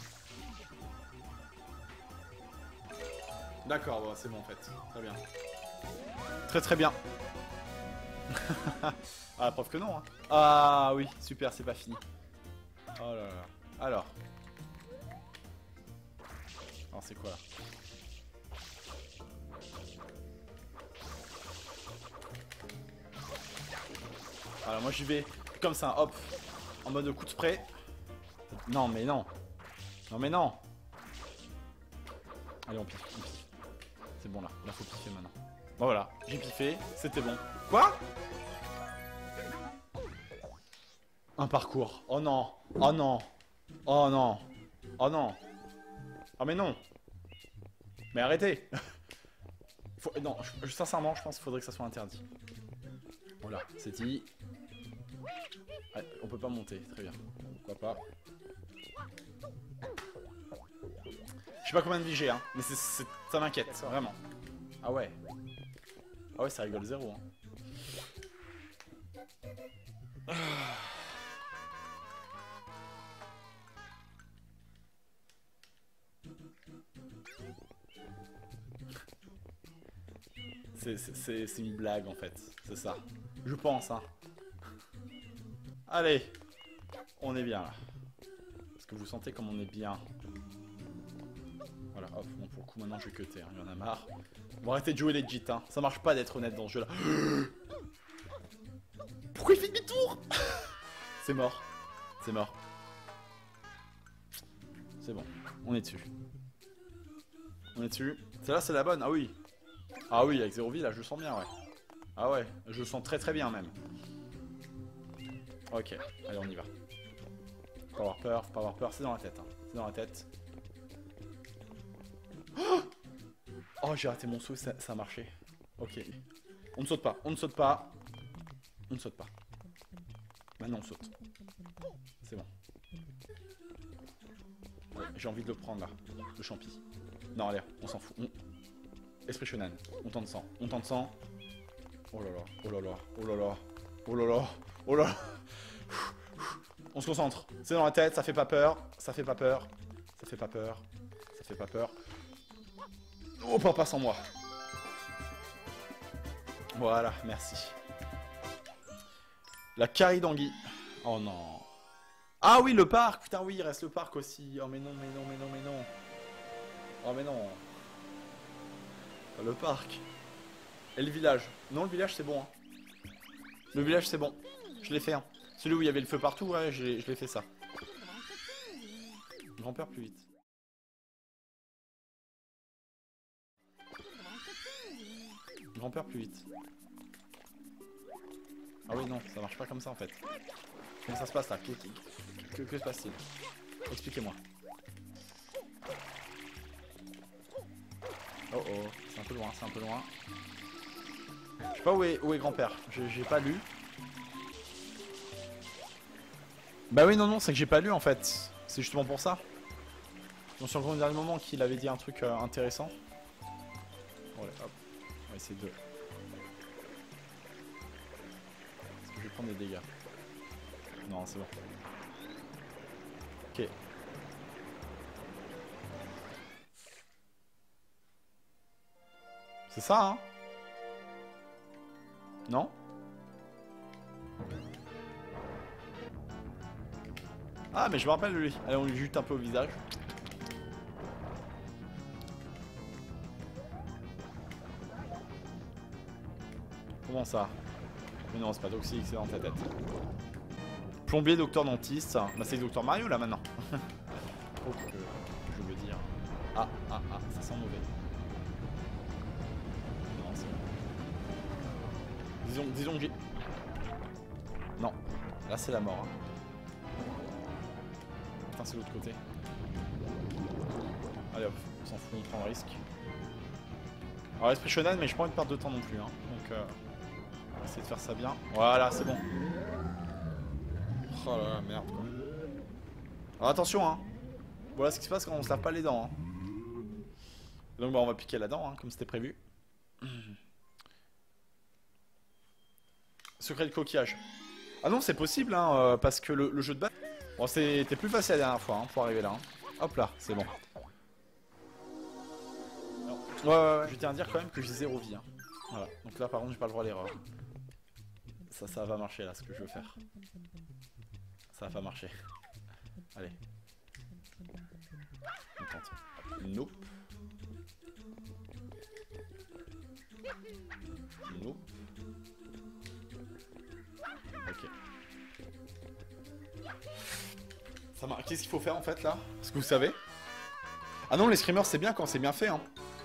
D'accord, bon, c'est bon en fait. Très bien. Très très bien. Ah, la preuve que non. Hein. Ah oui, super, c'est pas fini. Oh là là. Alors. Alors c'est quoi là? Alors moi j'y vais comme ça, hop. En mode coup de spray. Non mais non. Non mais non. Allez on piffe, on piffe. C'est bon là, là faut piffer maintenant. Bon voilà, j'ai piffé, c'était bon. Quoi? Un parcours. Oh non. Oh non. Oh non. Oh non. Oh mais non. Mais arrêtez. Faut... Non, je... sincèrement je pense qu'il faudrait que ça soit interdit. Voilà, c'est dit. Ah, on peut pas monter, très bien. Pourquoi pas. Je sais pas combien de vie j'ai, hein, mais c'est, ça m'inquiète, vraiment. Ah ouais. Ah ouais, ça rigole zéro. Hein. C'est une blague en fait, c'est ça. Je pense, hein. Allez, on est bien là. Est-ce que vous sentez comme on est bien? Voilà, hop, bon, pour le coup maintenant je vais cutter, hein, il y en a marre. Bon, arrêtez de jouer legit, hein. Ça marche pas d'être honnête dans ce jeu là. Pourquoi il fait demi-tour? C'est mort. C'est mort. C'est bon, on est dessus. On est dessus. Celle-là c'est la bonne, ah oui. Ah oui, avec zéro vie là je le sens bien, ouais. Ah ouais, je le sens très très bien même. Ok, allez on y va. Faut pas avoir peur, faut pas avoir peur, c'est dans la tête, hein. C'est dans la tête. Oh, j'ai raté mon saut, ça, ça a marché. Ok. On ne saute pas, on ne saute pas. On ne saute pas. Maintenant on saute. C'est bon. Ouais, j'ai envie de le prendre là, le champi. Non, allez, on s'en fout. On... Expressionan, on tente sang, on tente sang. Oh là là, oh là là, oh là là, oh là là, oh là là. On se concentre, c'est dans la tête, ça fait pas peur, ça fait pas peur, ça fait pas peur, ça fait pas peur. Oh, papa sans moi. Voilà, merci. La carry d'anguille. Oh non. Ah oui, le parc. Putain, oui, il reste le parc aussi. Oh, mais non, mais non, mais non, mais non. Oh, mais non. Le parc. Et le village. Non, le village, c'est bon. Hein. Le village, c'est bon. Je l'ai fait. Hein. Celui où il y avait le feu partout, ouais, je l'ai fait ça. Grand-père, plus vite. Grand-père, plus vite. Ah oui, non, ça marche pas comme ça en fait. Comment ça se passe là? Que, que, que se passe-t-il? Expliquez-moi. Oh oh, c'est un peu loin, c'est un peu loin. Je sais pas où est, où est grand-père, j'ai pas lu. Bah oui, non, non, c'est que j'ai pas lu en fait. C'est justement pour ça. Je me suis rendu compte au dernier moment qu'il avait dit un truc euh, intéressant. Ouais, hop, on va essayer de... Est-ce que je vais prendre des dégâts? Non, c'est bon. Ok. C'est ça, hein? Non? Ah, mais je me rappelle de lui. Allez, on lui jute un peu au visage. Comment ça? Mais non, c'est pas toxique, c'est dans ta tête. Plombier, docteur dentiste. Bah, c'est le docteur Mario là maintenant. Oh, que je veux dire. Ah, ah, ah, ça sent mauvais. Non, c'est bon. Disons, disons que j'ai. Non, là c'est la mort. Hein. Putain, c'est l'autre côté. Allez hop, on s'en fout, on prend le risque. Alors, esprit shonen, mais je pas envie de perdre de temps non plus. Hein. Donc, euh, on va essayer de faire ça bien. Voilà, c'est bon. Oh là là, merde quoi. Alors attention, hein. Voilà ce qui se passe quand on se lave pas les dents. Hein. Donc, bah, on va piquer la dent, hein, comme c'était prévu. Secret de coquillage. Ah non, c'est possible, hein, euh, parce que le, le jeu de base. Bon, c'était plus facile la dernière fois hein, pour arriver là. Hein. Hop là, c'est bon. Ouais, ouais, ouais, je tiens à dire quand même que j'ai zéro vie. Hein. Voilà, donc là par contre j'ai pas le droit à l'erreur. Ça, ça va marcher là ce que je veux faire. Ça va pas marcher. Allez. On tente. Nope. Nope. Ok. Ça marche. Qu'est-ce qu'il faut faire en fait là? Est-ce que vous savez? Ah non, les screamers c'est bien quand c'est bien fait hein.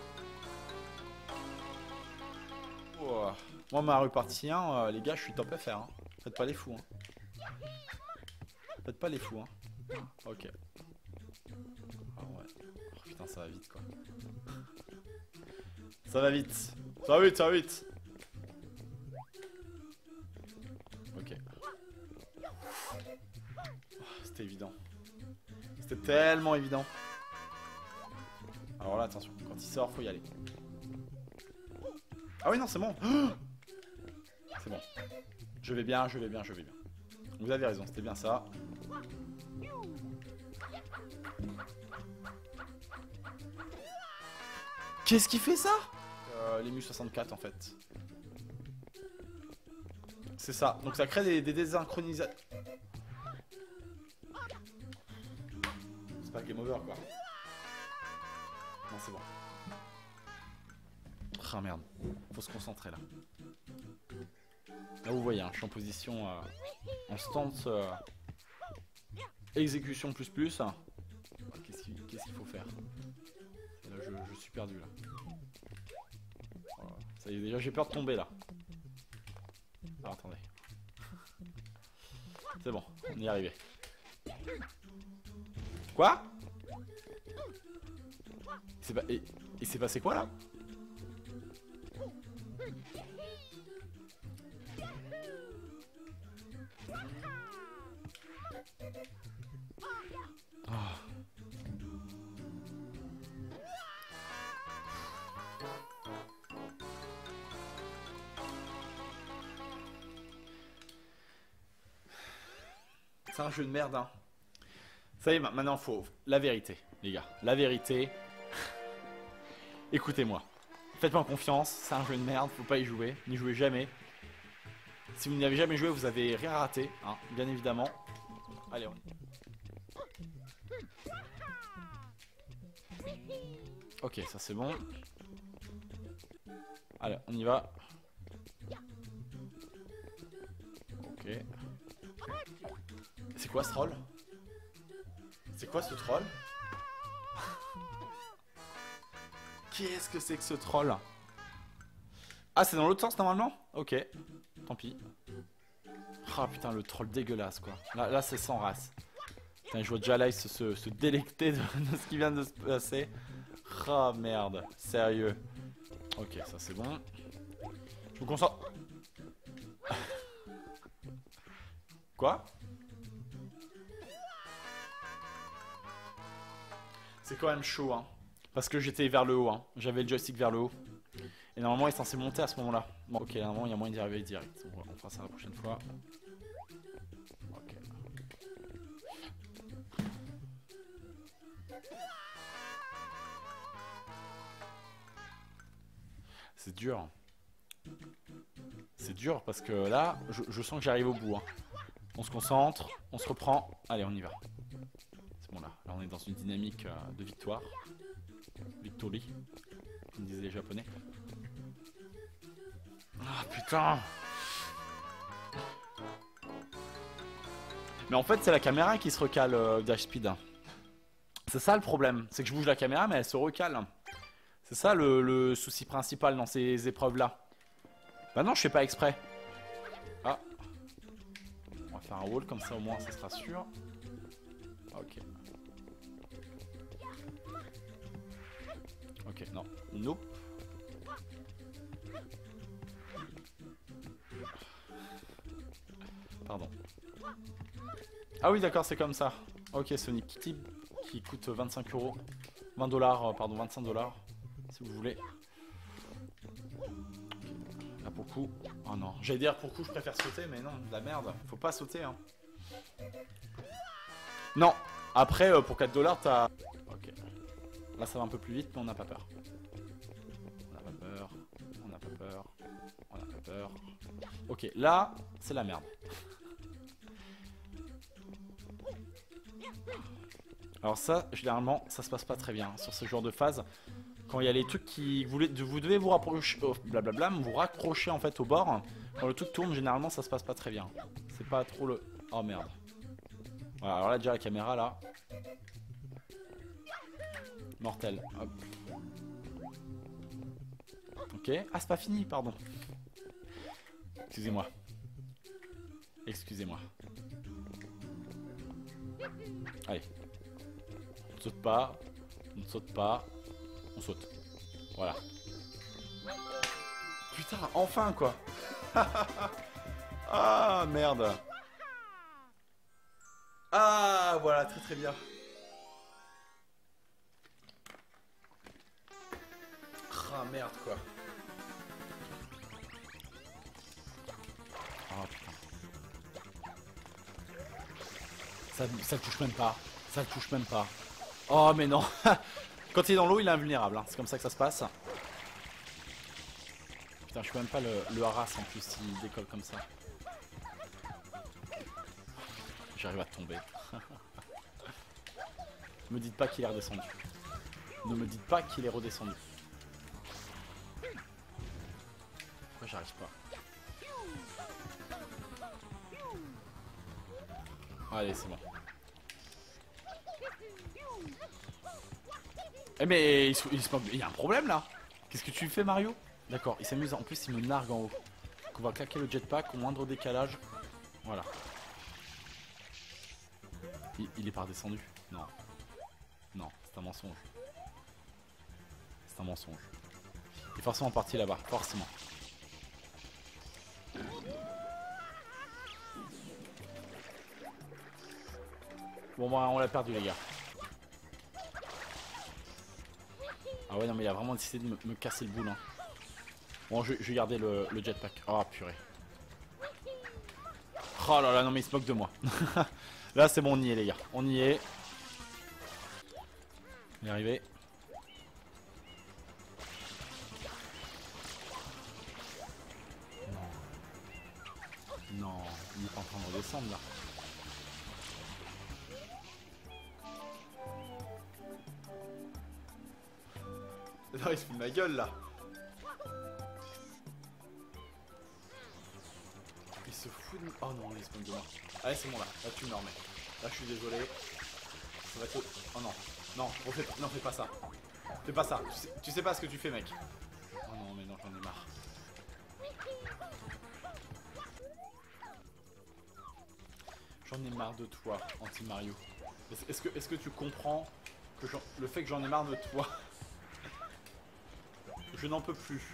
Oh. Moi Mario Party un, euh, les gars je suis top F R hein. Faites pas les fous hein. Faites pas les fous hein. Ok. Ah ouais. Oh, putain ça va vite quoi. Ça va vite. Ça va vite, ça va vite. Ok. Oh, c'était évident. C'était tellement évident. Alors là attention, quand il sort faut y aller. Ah oui non c'est bon. C'est bon. Je vais bien, je vais bien, je vais bien. Vous avez raison, c'était bien ça. Qu'est-ce qui fait ça? euh, Les M U soixante-quatre en fait. C'est ça, donc ça crée des, des désynchronisations. C'est pas game over quoi. Non c'est bon. Ah merde, faut se concentrer là. Là vous voyez, hein, je suis en position euh, en stance euh, exécution plus plus. Qu'est-ce qu'il qu'est-ce qu'il faut faire? Là je, je suis perdu là. Voilà. Ça y est, déjà j'ai peur de tomber là. Ah, attendez. C'est bon, on y est arrivé. Quoi? C'est pas... Et il s'est passé quoi là? Oh. C'est un jeu de merde hein. Ça y est, maintenant faut... La vérité, les gars. La vérité. Écoutez-moi. Faites-moi confiance, c'est un jeu de merde, faut pas y jouer. N'y jouez jamais. Si vous n'y avez jamais joué, vous avez rien raté, hein, bien évidemment. Allez, on... Ok, ça c'est bon. Allez, on y va. Ok. C'est quoi ce troll? C'est quoi ce troll? Qu'est-ce que c'est que ce troll? Ah, c'est dans l'autre sens normalement? Ok, tant pis. Ah putain, le troll dégueulasse quoi. Là, là c'est sans race. Putain, je vois déjà Lice se, se, se délecter de, de ce qui vient de se passer. Ah merde, sérieux. Ok, ça c'est bon. Je me concentre. Quoi? C'est quand même chaud hein. Parce que j'étais vers le haut hein. J'avais le joystick vers le haut. Et normalement il est censé monter à ce moment là. Bon ok, normalement il y a moyen d'y arriver direct. On, on fera ça la prochaine fois. Ok. C'est dur. C'est dur parce que là, je, je sens que j'arrive au bout. Hein. On se concentre, on se reprend. Allez, on y va. C'est bon là. Là, on est dans une dynamique euh, de victoire. Victory, comme disaient les Japonais. Ah putain. Mais en fait, c'est la caméra qui se recale, euh, Dash Speed. C'est ça le problème. C'est que je bouge la caméra, mais elle se recale. C'est ça le, le souci principal dans ces épreuves-là. Bah non, je fais pas exprès. Ah. On va faire un wall comme ça, au moins, ça sera sûr. Ok. Ok, non. Nope. Pardon. Ah oui, d'accord, c'est comme ça. Ok, Sonic Kitty qui coûte vingt-cinq euros. vingt dollars, pardon, vingt-cinq dollars. Si vous voulez. Là, pour le coup. Oh non. J'allais dire pour le coup, je préfère sauter, mais non, de la merde. Faut pas sauter, hein. Non. Après, euh, pour quatre dollars, t'as. Ok. Là, ça va un peu plus vite, mais on n'a pas peur. On n'a pas peur. On n'a pas peur. On n'a pas peur. Ok, là, c'est la merde. Alors ça, généralement, ça se passe pas très bien sur ce genre de phase. Quand il y a les trucs qui... Vous, vous devez vous rapprocher... Oh, blablabla, vous raccrocher en fait au bord. Quand le truc tourne, généralement, ça se passe pas très bien. C'est pas trop le... Oh merde. Voilà, alors là, déjà, la caméra, là. Mortel. Hop. Ok. Ah, c'est pas fini, pardon. Excusez-moi. Excusez-moi. Allez. On ne saute pas. On ne saute pas. On saute. Voilà. Putain, enfin quoi. Ah, merde. Ah, voilà, très très bien. Ah, merde quoi. Oh putain. Ça, ça le touche même pas. Ça le touche même pas. Oh mais non. Quand il est dans l'eau, il est invulnérable. Hein. C'est comme ça que ça se passe. Putain, je peux même pas le, le harass en plus s'il décolle comme ça. J'arrive à tomber. Ne me dites pas qu'il est redescendu. Ne me dites pas qu'il est redescendu. Pourquoi j'arrive pas? Allez, c'est bon. Eh mais il, il, il y a un problème là. Qu'est-ce que tu fais Mario? D'accord, il s'amuse. En plus il me nargue en haut. Donc on va claquer le jetpack au moindre décalage. Voilà. Il, il est pas redescendu. Non. Non, c'est un mensonge. C'est un mensonge. Il est forcément parti là-bas. Forcément. Bon bah on l'a perdu les gars. Ah ouais non mais il a vraiment décidé de me, me casser le boule hein. Bon je, je vais garder le, le jetpack. Oh purée. Oh là là non mais il se moque de moi. Là c'est bon on y est les gars. On y est. On est arrivé. Non. Non, il est pas en train de redescendre là. Non, il se fout de ma gueule là. Il se fout de... Oh non, il se fout de moi. Allez, c'est bon là. Là, tu meurs, mec. Là, je suis désolé. Ça va être... Oh non. Non, refais pas... Non, fais pas ça. Fais pas ça. Tu sais... tu sais pas ce que tu fais, mec. Oh non, mais non, j'en ai marre. J'en ai marre de toi, Anti-Mario. Est-ce que, est-ce que tu comprends que le fait que j'en ai marre de toi, je n'en peux plus.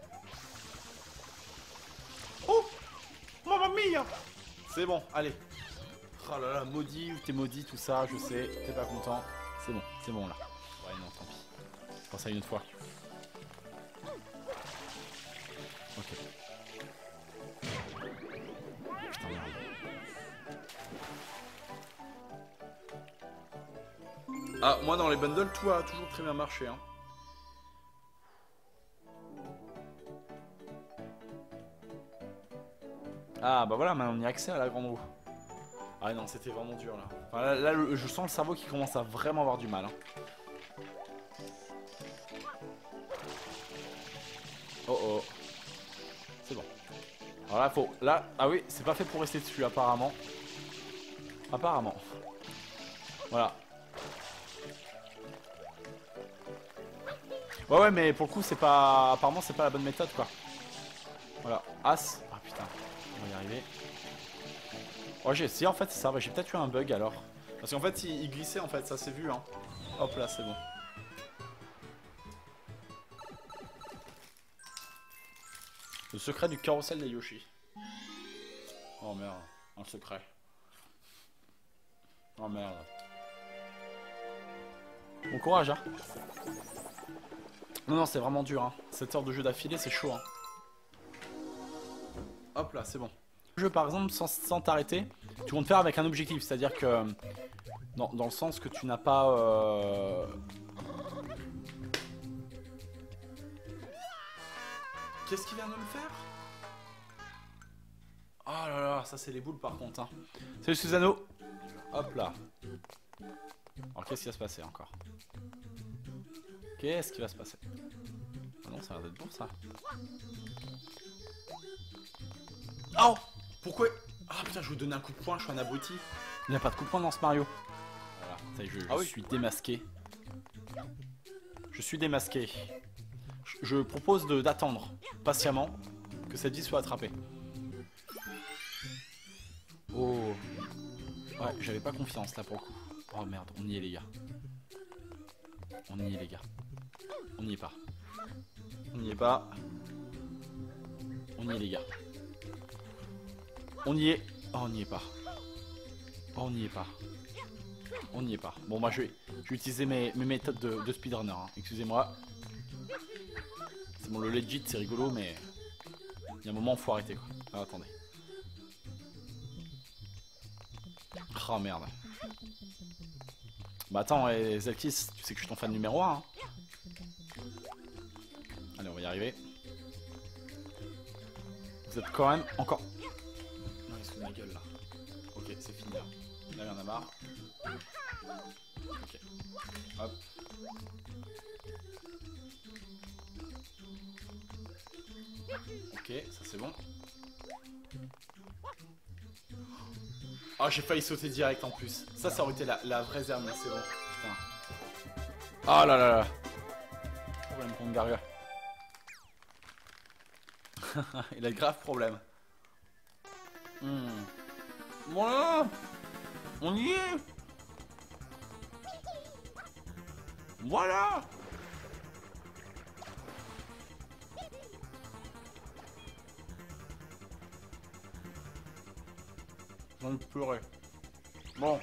Oh, mamma mia! C'est bon, allez. Oh là là, maudit ou t'es maudit, tout ça, je sais. T'es pas content. C'est bon, c'est bon là. Ouais, non, tant pis. Je pense à une autre fois. Ok. Putain, merde. Ah, moi dans les bundles, tout a toujours très bien marché, hein. Ah, bah voilà, maintenant on y a accès à la grande roue. Ah non, c'était vraiment dur là. Enfin, là, là le, je sens le cerveau qui commence à vraiment avoir du mal, hein. Oh oh. C'est bon. Alors là, faut... Là, ah oui, c'est pas fait pour rester dessus, apparemment. Apparemment. Voilà. Ouais ouais, mais pour le coup c'est pas... Apparemment c'est pas la bonne méthode quoi. Voilà, As. Ah putain, on va y arriver. Ouais, j'ai essayé en fait, c'est ça, j'ai peut-être eu un bug alors. Parce qu'en fait il, il glissait en fait, ça s'est vu hein. Hop là, c'est bon. Le secret du carrousel des Yoshi. Oh merde, un secret. Oh merde. Bon courage hein. Non non, c'est vraiment dur hein. sept heures de jeu d'affilée, c'est chaud hein. Hop là, c'est bon. Le jeu par exemple, sans, sans t'arrêter, tu comptes faire avec un objectif, c'est-à-dire que dans, dans le sens que tu n'as pas euh... Qu'est-ce qu'il vient de me faire? Oh là là, ça c'est les boules par contre hein. Salut Susano. Hop là. Alors qu'est-ce qui va se passer encore? Qu'est-ce qui va se passer? Ah non, ça a l'air d'être bon ça. Oh! Pourquoi? Ah putain, je vais vous donner un coup de poing, je suis un abruti. Il n'y a pas de coup de poing dans ce Mario. Voilà, ça y est, je, je ah oui. suis démasqué. Je suis démasqué. Je, je propose d'attendre patiemment que cette vie soit attrapée. Oh. Ouais, j'avais pas confiance là pour le coup. Oh merde, on y est les gars. On y est les gars. On n'y est pas. On n'y est pas. On y est les gars. On y est. Oh, on n'y est pas. Oh, on n'y est pas. On n'y est pas. Bon, moi je vais, je vais utiliser mes, mes méthodes de, de speedrunner. Hein. Excusez-moi. C'est bon, le legit c'est rigolo, mais il y a un moment où faut arrêter quoi. Ah, attendez. Oh merde. Bah attends, eh, Zelkis, tu sais que je suis ton fan numéro un. Hein. Allez, on va y arriver. Vous êtes quand même encore... Non, il se fout de ma gueule là. Ok, c'est fini là. Là, il y en a marre. Ok. Hop. Ok, ça c'est bon. Oh, j'ai failli sauter direct en plus. Ça, ça aurait été la, la vraie zermie, c'est bon. Putain. Oh là là là. Problème contre Garga. Il a de graves problèmes. Hmm. Voilà. On y est. Voilà. J'ai envie de pleurer. Bon.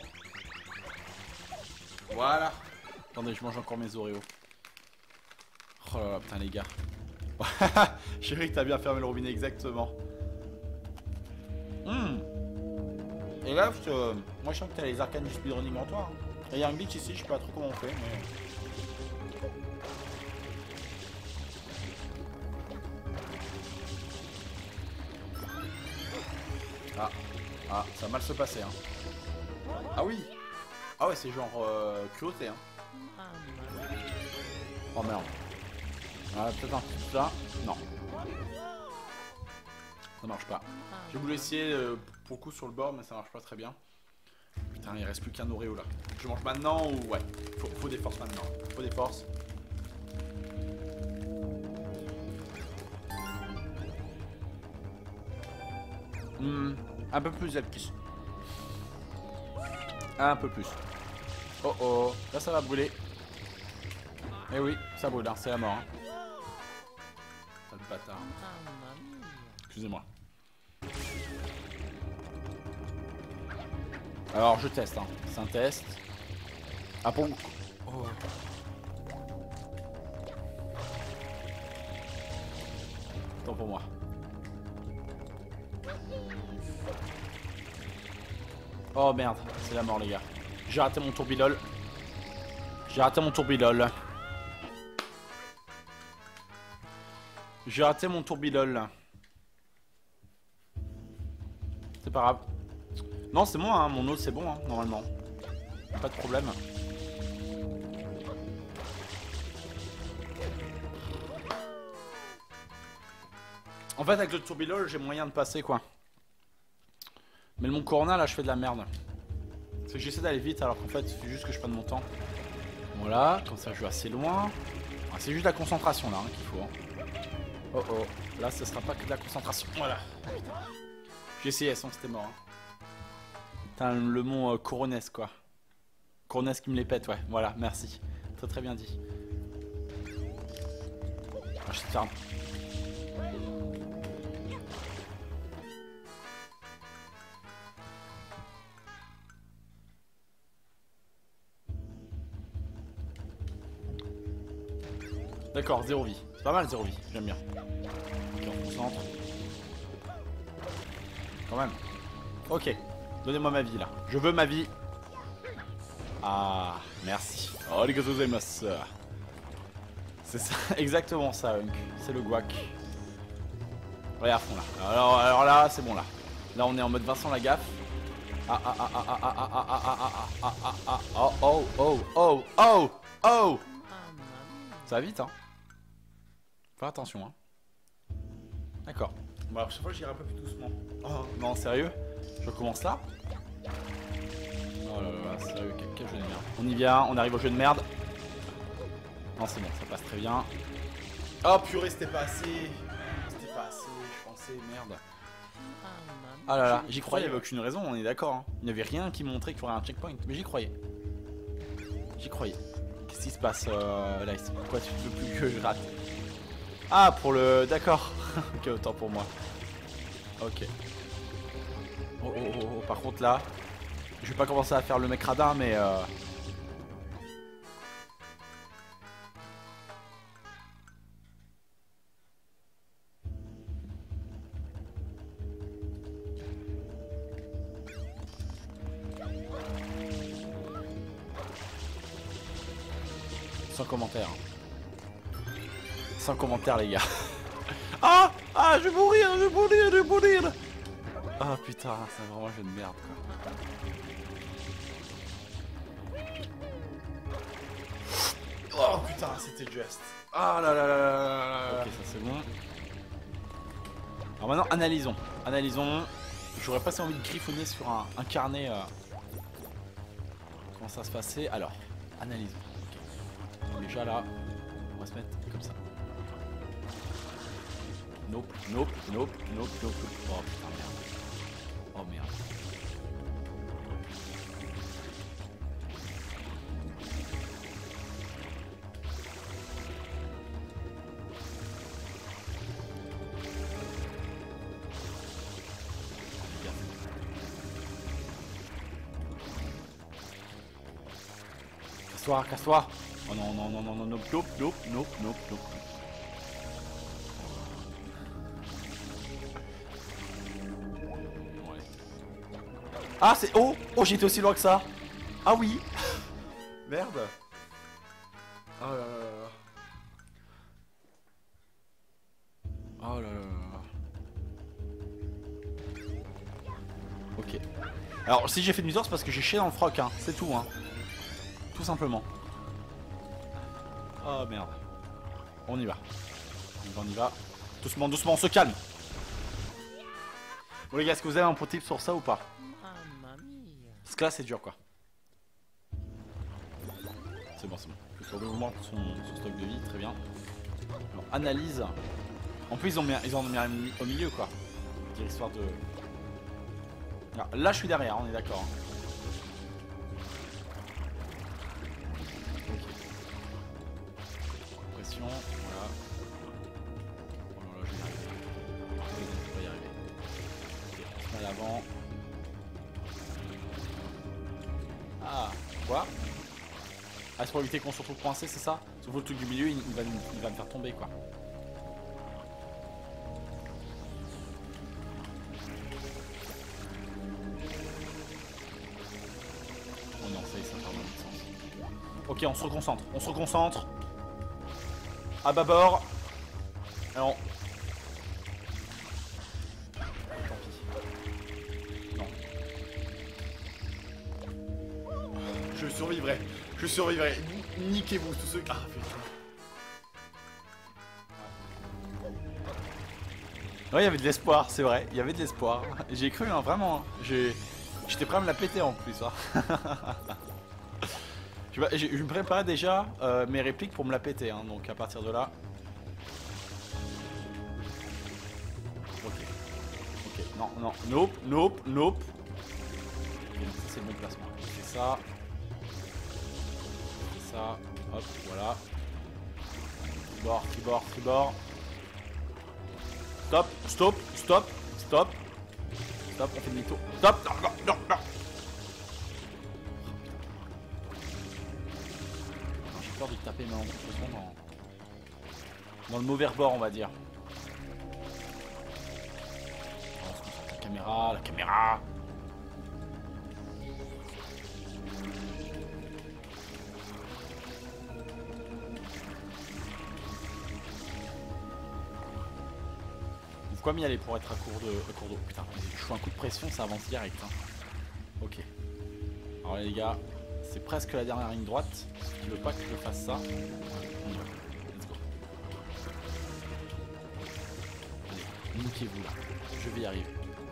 Voilà. Attendez, je mange encore mes Oreos. Oh là là, putain les gars. Chérie, que t'as bien fermé le robinet, exactement. Mmh. Et là, euh, moi je sens que t'as les arcanes du speedrunning en toi. Hein. Et il y a un glitch ici, je sais pas trop comment on fait, mais... Ah, ah, ça va mal se passer, hein. Ah oui. Ah ouais, c'est genre euh, cruauté, hein. Oh merde. Ah, peut-être un petit là. Non. Ça marche pas. J'ai voulu essayer euh, pour le coup sur le bord, mais ça marche pas très bien. Putain, il reste plus qu'un Oreo là. Je mange maintenant ou ouais. Faut, faut des forces maintenant. Faut des forces. Hmm, un peu plus Zelkis. Un peu plus. Oh oh, là ça va brûler. Eh oui, ça brûle, hein, c'est la mort. Hein. Pas de bâtard. Excusez-moi. Alors je teste, hein. C'est un test. Ah bon. Oh. Tant pour moi. Oh merde, c'est la mort les gars. J'ai raté mon tourbillol. J'ai raté mon tourbillol. J'ai raté mon tourbillol. C'est pas grave. Non, c'est moi, hein. Mon eau c'est bon, hein, normalement. Pas de problème. En fait, avec le tourbillol, j'ai moyen de passer quoi. Mais le Mont Corona, là, je fais de la merde. C'est que j'essaie d'aller vite alors qu'en fait, c'est juste que je prenne mon temps. Voilà, comme ça, je vais assez loin. Ah, c'est juste la concentration là hein, qu'il faut. Hein. Oh oh, là, ce sera pas que de la concentration. Voilà. J'ai essayé, sinon c'était mort. Hein. Putain, le mont euh, Coronès, quoi. Coronès qui me les pète, ouais. Voilà, merci. Très très bien dit. Ah, je sais faire un... D'accord, zéro vie. C'est pas mal zéro vie, j'aime bien. Ok, on concentre. Quand même. Ok, donnez-moi ma vie là. Je veux ma vie. Ah, merci. Oh les gars, c'est ça, exactement ça, Hunk. C'est le guac. Regarde à fond là. Alors, alors là, c'est bon là. Là, on est en mode Vincent Lagaffe. Ah ah ah ah ah ah ah ah ah ah ah ah ah oh oh oh oh oh oh. Ça va vite hein. Fais attention hein. D'accord. Bon alors chaque fois j'irai un peu plus doucement. Oh non sérieux. Je recommence là. Oh là là, sérieux, quel, quel jeu de merde. On y vient, on arrive au jeu de merde. Non c'est bon, ça passe très bien. Oh purée, c'était pas assez. C'était pas assez, je pensais, merde. Ah là là, j'y croyais, il n'y avait aucune raison, on est d'accord. Hein. Il n'y avait rien qui montrait qu'il y aurait un checkpoint, mais j'y croyais. J'y croyais. Qu'est-ce qui se passe euh, là? Pourquoi tu veux plus que je rate? Ah, pour le... D'accord. Ok, autant pour moi. Ok. Oh, oh, oh, oh, par contre là, je vais pas commencer à faire le mec radin, mais... Euh... Sans commentaire. Sans commentaire les gars. Ah ah je vais mourir, je vais mourir, je vais mourir. Ah putain, c'est vraiment un jeu de merde quoi. Oh putain, c'était juste. Ah là là là là là. Ok, ça c'est bon. Alors maintenant analysons. Analysons. J'aurais pas envie de griffonner sur un, un carnet. Euh... Comment ça se passait? Alors, analysons. Déjà là, on va se mettre comme ça. Nope, nope, nope, nope, nope. Oh putain, merde. Oh merde. Casse-toi, casse-toi. Oh non, non, non, non, non, nope, nope, nope, nope, nope, nope. Ouais. Ah, c'est... Oh, oh, j'ai été aussi loin que ça. Ah oui. Merde. Oh là là là. Oh là là là. Ok. Alors, si j'ai fait demi-tour, c'est parce que j'ai chié dans le froc, hein. C'est tout, hein. Tout simplement. Oh merde. On y va. On y va, on y va. Doucement, doucement, on se calme. Bon les gars, est-ce que vous avez un pro tip sur ça ou pas? Parce que là c'est dur quoi. C'est bon, c'est bon. Je vais augmenter son, son stock de vie, très bien. Alors, analyse. En plus ils, ont mis, ils en ont mis un au milieu quoi. C'est l'histoire de... Alors, là je suis derrière, on est d'accord. Ok. Pression, voilà. Oh là là, je vais y arriver. Je vais y arriver. Ok, on se met à l'avant. Ah, quoi? Ah, c'est pour éviter qu'on se retrouve coincé, c'est ça? Sauf le truc du milieu, il, il, va, il va me faire tomber quoi. Oh non, ça y est, ça part dans l'autre sens. Ok, on se reconcentre, on se reconcentre. À bâbord. Alors. Tant pis. Non. Je survivrai. Je survivrai. Niquez-vous tous ceux... Ah putain. Ouais, il y avait de l'espoir, c'est vrai. Il y avait de l'espoir. J'ai cru, hein, vraiment. Hein. J'étais prêt à me la péter en plus. Hein. je, je, je me préparais déjà euh, mes répliques pour me la péter. Hein, donc à partir de là... Ok. Ok. Non, non. Nope, nope, nope. Okay, ça c'est le bon placement. C'est ça. Ça, hop, voilà. Tribord, tribord, tribord. Stop, stop, stop, stop. Stop, on fait demi-tour. Stop, non, non, non, non. J'ai peur de taper mais en dans... dans le mauvais rebord, on va dire. On se concentre la caméra, la caméra. Quoi m'y aller pour être à court de... À court d'eau. Putain, je fous un coup de pression, ça avance direct. Hein. Ok. Alors les gars, c'est presque la dernière ligne droite. Je veux pas que je fasse ça. On y va. Let's go. Allez, niquez-vous là. Je vais y arriver.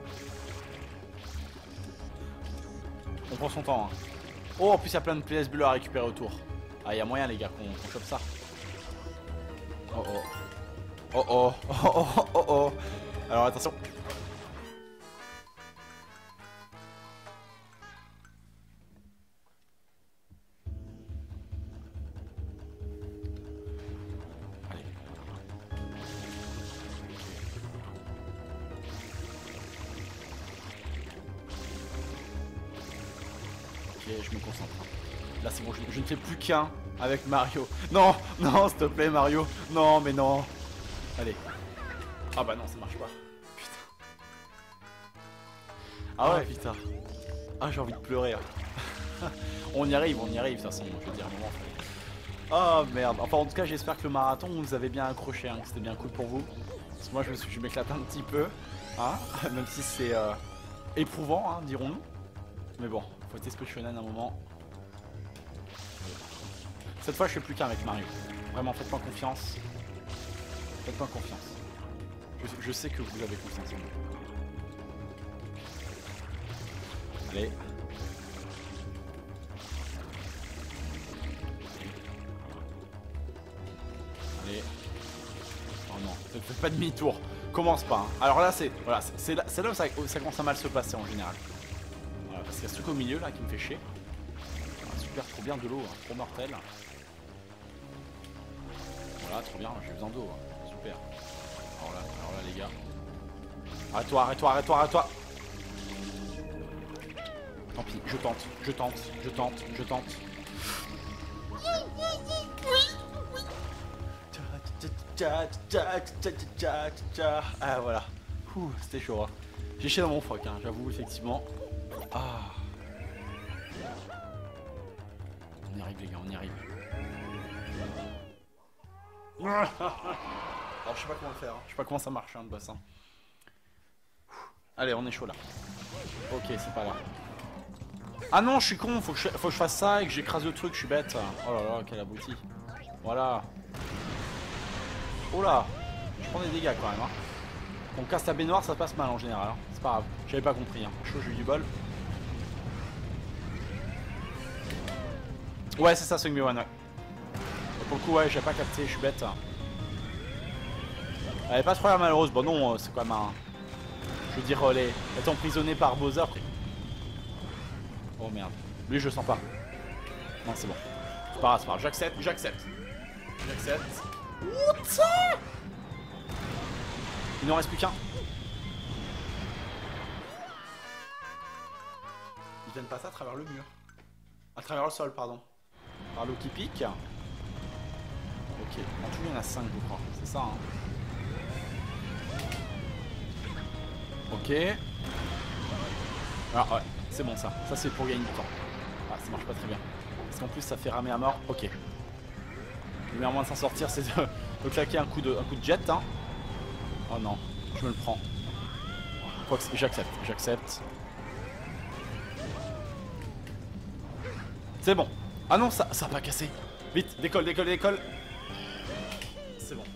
On prend son temps. Hein. Oh, en plus il y a plein de P S bleus à récupérer autour. Ah, il y a moyen les gars qu'on qu'on chope ça. Oh oh. Oh oh. Oh oh oh oh. Alors attention. Allez. Ok, je me concentre. Là c'est bon, je, je ne fais plus qu'un avec Mario. Non, non, s'il te plaît Mario. Non, mais non. Allez. Ah bah non, ça marche pas. Putain. Ah ouais, putain. Ah, j'ai envie de pleurer. Hein. On y arrive, on y arrive, de toute façon, je veux dire, un moment. Oh merde. Enfin, en tout cas, j'espère que le marathon, vous avez bien accroché, hein, que c'était bien cool pour vous. Parce que moi, je me suis, je m'éclate un petit peu, hein, même si c'est euh, éprouvant, hein, dirons-nous. Mais bon, faut tester ce que je fais à un moment. Cette fois, je fais plus qu'un avec Mario. Vraiment, faites-moi confiance. Faites-moi confiance. Je, je sais que vous avez confiance en moi. Allez. Allez. Oh non, faites pas demi-tour. Commence pas. Hein. Alors là, c'est voilà, c'est là, là où ça, où ça commence à mal se passer en général. Voilà, parce qu'il y a ce truc au milieu là qui me fait chier. Ah, super, trop bien de l'eau, hein, trop mortel. Voilà, trop bien, j'ai besoin d'eau. Hein. Super. Alors là, alors là les gars. Arrête-toi, arrête-toi, arrête-toi, arrête-toi. Tant pis, je tente, je tente, je tente, je tente. Ah voilà. C'était chaud. Hein. J'ai chié dans mon froc, hein, j'avoue, effectivement. Ah. On y arrive les gars, on y arrive. Alors je sais pas comment le faire, hein. Je sais pas comment ça marche hein, le bassin. Allez, on est chaud là. Ok, c'est pas là. Ah non, je suis con, faut que je, faut que je fasse ça et que j'écrase le truc, je suis bête. Oh là là, quel abouti. Voilà. Oh là, je prends des dégâts quand même. Hein. Quand on casse la baignoire, ça passe mal en général. Hein. C'est pas grave, j'avais pas compris. Hein. Chaud, j'ai eu du bol. Ouais, c'est ça, Sung Mi One, ouais. Et pour le coup, ouais, j'ai pas capté, je suis bête. Elle avait pas trop l'air malheureuse. Bon, non, c'est quand même un. Je veux dire, les... être emprisonné par Bowser. Oh merde. Lui, je le sens pas. Non, c'est bon. C'est pas grave, c'est pas grave. J'accepte, j'accepte. J'accepte. What? Il n'en reste plus qu'un. Ils viennent passer à travers le mur. À travers le sol, pardon. Par l'eau qui pique. Ok. En tout, il y en a cinq, je crois. C'est ça, hein. Ok. Ah ouais, c'est bon ça. Ça, c'est pour gagner du temps. Ah, ça marche pas très bien. Parce qu'en plus, ça fait ramer à mort. Ok. Le meilleur moyen de s'en sortir, c'est de, de claquer un coup de, un coup de jet. Hein. Oh non, je me le prends. J'accepte, j'accepte. C'est bon. Ah non, ça, ça a pas cassé. Vite, décolle, décolle, décolle. C'est bon.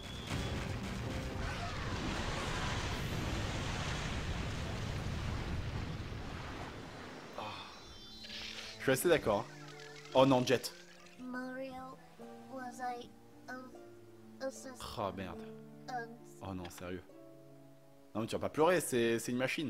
Oh. Je suis assez d'accord. Hein. Oh non, jet. Mario, was I a, a Oh merde. Oh non, sérieux. Non mais tu vas pas pleurer, c'est une machine.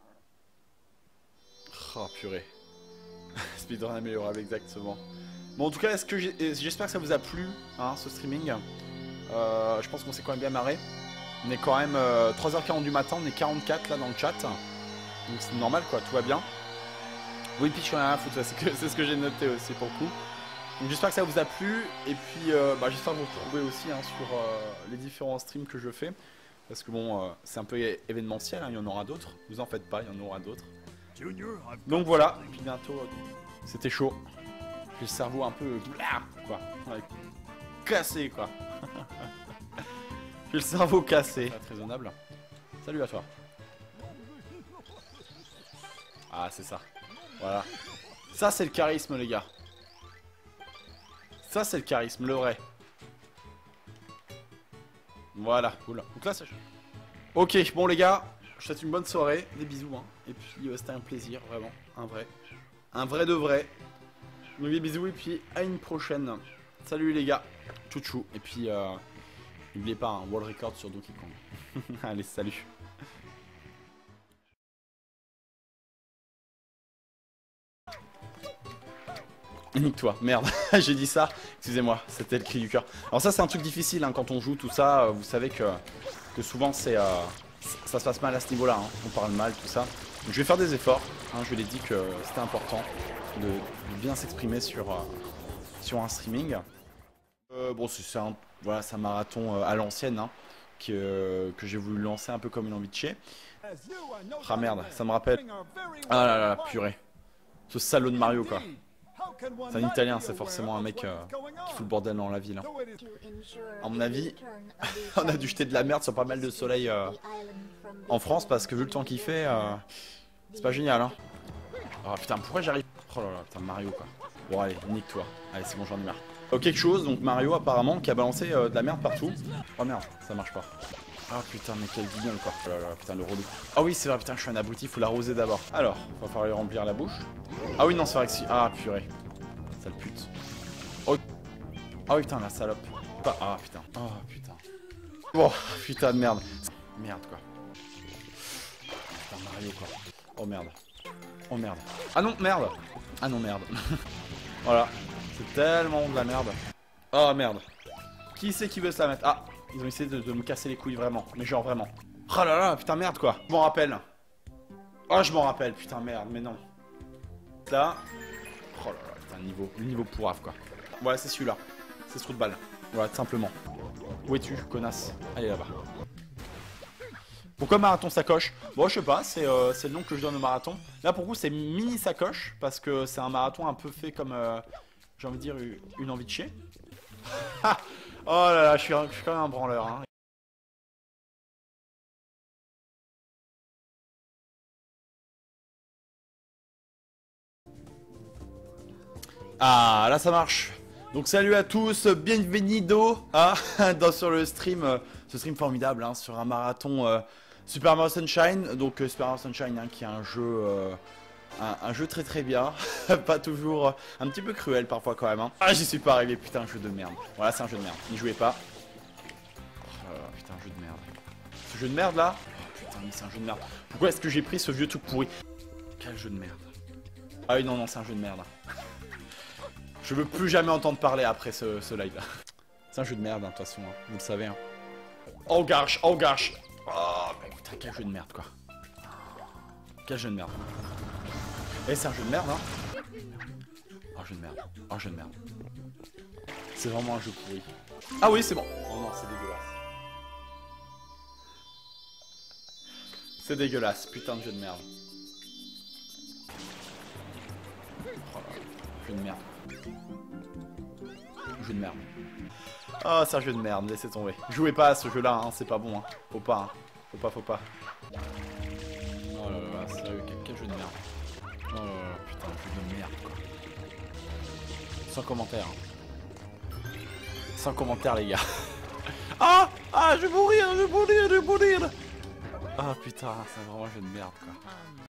Oh purée. Speedrun améliorable, exactement. Bon en tout cas, est-ce que j'espère que ça vous a plu, hein, ce streaming. Euh, je pense qu'on s'est quand même bien marré. On est quand même euh, trois heures quarante du matin, on est quarante-quatre là dans le chat. Donc c'est normal quoi, tout va bien. Oui, puis je suis rien à foutre, c'est ce que j'ai noté aussi pour le coup. Donc j'espère que ça vous a plu. Et puis euh, bah, j'espère vous retrouver aussi hein, sur euh, les différents streams que je fais. Parce que bon, euh, c'est un peu événementiel, hein, il y en aura d'autres. Vous en faites pas, il y en aura d'autres. Donc voilà, et puis bientôt, euh, c'était chaud. J'ai le cerveau un peu... quoi. Ouais, cassé quoi. J'ai le cerveau cassé. Très raisonnable. Salut à toi. Ah c'est ça. Voilà. Ça c'est le charisme les gars. Ça c'est le charisme, le vrai. Voilà, cool. Donc là, c'est... Ok, bon les gars, je vous souhaite une bonne soirée, des bisous, hein. Et puis euh, c'était un plaisir, vraiment, un vrai. Un vrai de vrai. Donc des bisous et puis à une prochaine. Salut les gars, tchou. Et puis, euh, n'oubliez pas, un world record sur Donkey Kong. Allez, salut. Nique-toi, merde, j'ai dit ça, excusez-moi, c'était le cri du cœur. Alors ça c'est un truc difficile hein, quand on joue tout ça, euh, vous savez que, que souvent c'est euh, ça se passe mal à ce niveau-là, hein. On parle mal, tout ça. Donc, je vais faire des efforts, hein, je l'ai dit que c'était important de, de bien s'exprimer sur, euh, sur un streaming. Euh, bon c'est un, voilà, un marathon euh, à l'ancienne, hein, que, euh, que j'ai voulu lancer un peu comme une envie de chier. Ah merde, ça me rappelle... Ah là là, purée. Ce salaud de Mario quoi. C'est un italien, c'est forcément un mec euh, qui fout le bordel dans la ville. Hein. À mon avis, on a dû jeter de la merde sur pas mal de soleil euh, en France parce que vu le temps qu'il fait, euh, c'est pas génial. Hein. Oh putain, pourquoi j'arrive? Oh là là, putain, Mario quoi. Bon, allez, nique-toi. Allez, c'est bon, j'en ai marre. Oh, quelque chose, donc Mario apparemment qui a balancé euh, de la merde partout. Oh merde, ça marche pas. Ah putain, mais quel guignol quoi. Oh là là, putain, le relou. Ah oui, c'est vrai, putain, je suis un abruti, faut l'arroser d'abord. Alors, va falloir lui remplir la bouche. Ah oui, non, c'est vrai que si. Ah purée. Sale pute. Oh. Ah oui, putain, la salope. Ah putain. Oh putain. Oh putain de merde. Merde quoi. Putain, Mario quoi. Oh merde. Oh merde. Ah non, merde. Ah non, merde. Voilà. C'est tellement de la merde. Oh merde. Qui c'est qui veut se la mettre? Ah. Ils ont essayé de, de me casser les couilles vraiment, mais genre vraiment. Oh là là, putain merde quoi. Je m'en rappelle. Oh je m'en rappelle, putain merde, mais non. Là. Oh là là, putain niveau, le niveau pourrave quoi. Voilà c'est celui-là. C'est ce trou de balle. Voilà, tout simplement. Où es-tu, connasse? Allez là-bas. Pourquoi marathon sacoche? Bon je sais pas, c'est euh, le nom que je donne au marathon. Là pour vous c'est mini sacoche, parce que c'est un marathon un peu fait comme, euh, j'ai envie de dire, une envie de chier. Oh là là, je suis, je suis quand même un branleur. Hein. Ah, là ça marche. Donc salut à tous, bienvenido hein, dans, sur le stream, euh, ce stream formidable hein, sur un marathon euh, Super Mario Sunshine. Donc euh, Super Mario Sunshine hein, qui est un jeu, euh, un, un jeu très très bien, pas toujours, euh, un petit peu cruel parfois quand même. Hein. Ah j'y suis pas arrivé, putain un jeu de merde. Voilà c'est un jeu de merde, n'y jouez pas. Oh, putain un jeu de merde. Ce jeu de merde là, oh, putain mais c'est un jeu de merde. Pourquoi est-ce que j'ai pris ce vieux tout pourri? Quel jeu de merde. Ah oui non non c'est un jeu de merde. Je veux plus jamais entendre parler après ce, ce live là. C'est un jeu de merde hein, de toute façon, hein, vous le savez. Hein. Oh gosh, oh gosh. Oh mais putain quel jeu de merde quoi. Quel jeu de merde. Eh c'est un jeu de merde hein. Oh jeu de merde, oh jeu de merde. C'est vraiment un jeu pourri. Ah oui c'est bon. Oh non c'est dégueulasse. C'est dégueulasse, putain de jeu de merde. Oh là, jeu de merde. Jeu de merde. Oh, c'est un jeu de merde, laissez tomber. Jouez pas à ce jeu-là, hein, c'est pas bon. Hein. Faut pas, hein. Faut pas, faut pas. Oh là là, sérieux, quel, quel jeu de merde. Oh là là, putain, jeu de merde, quoi. Sans commentaire. Hein. Sans commentaire, les gars. Ah Ah, je vais mourir, je vais mourir, je vais mourir. Ah putain, c'est vraiment un jeu de merde, quoi.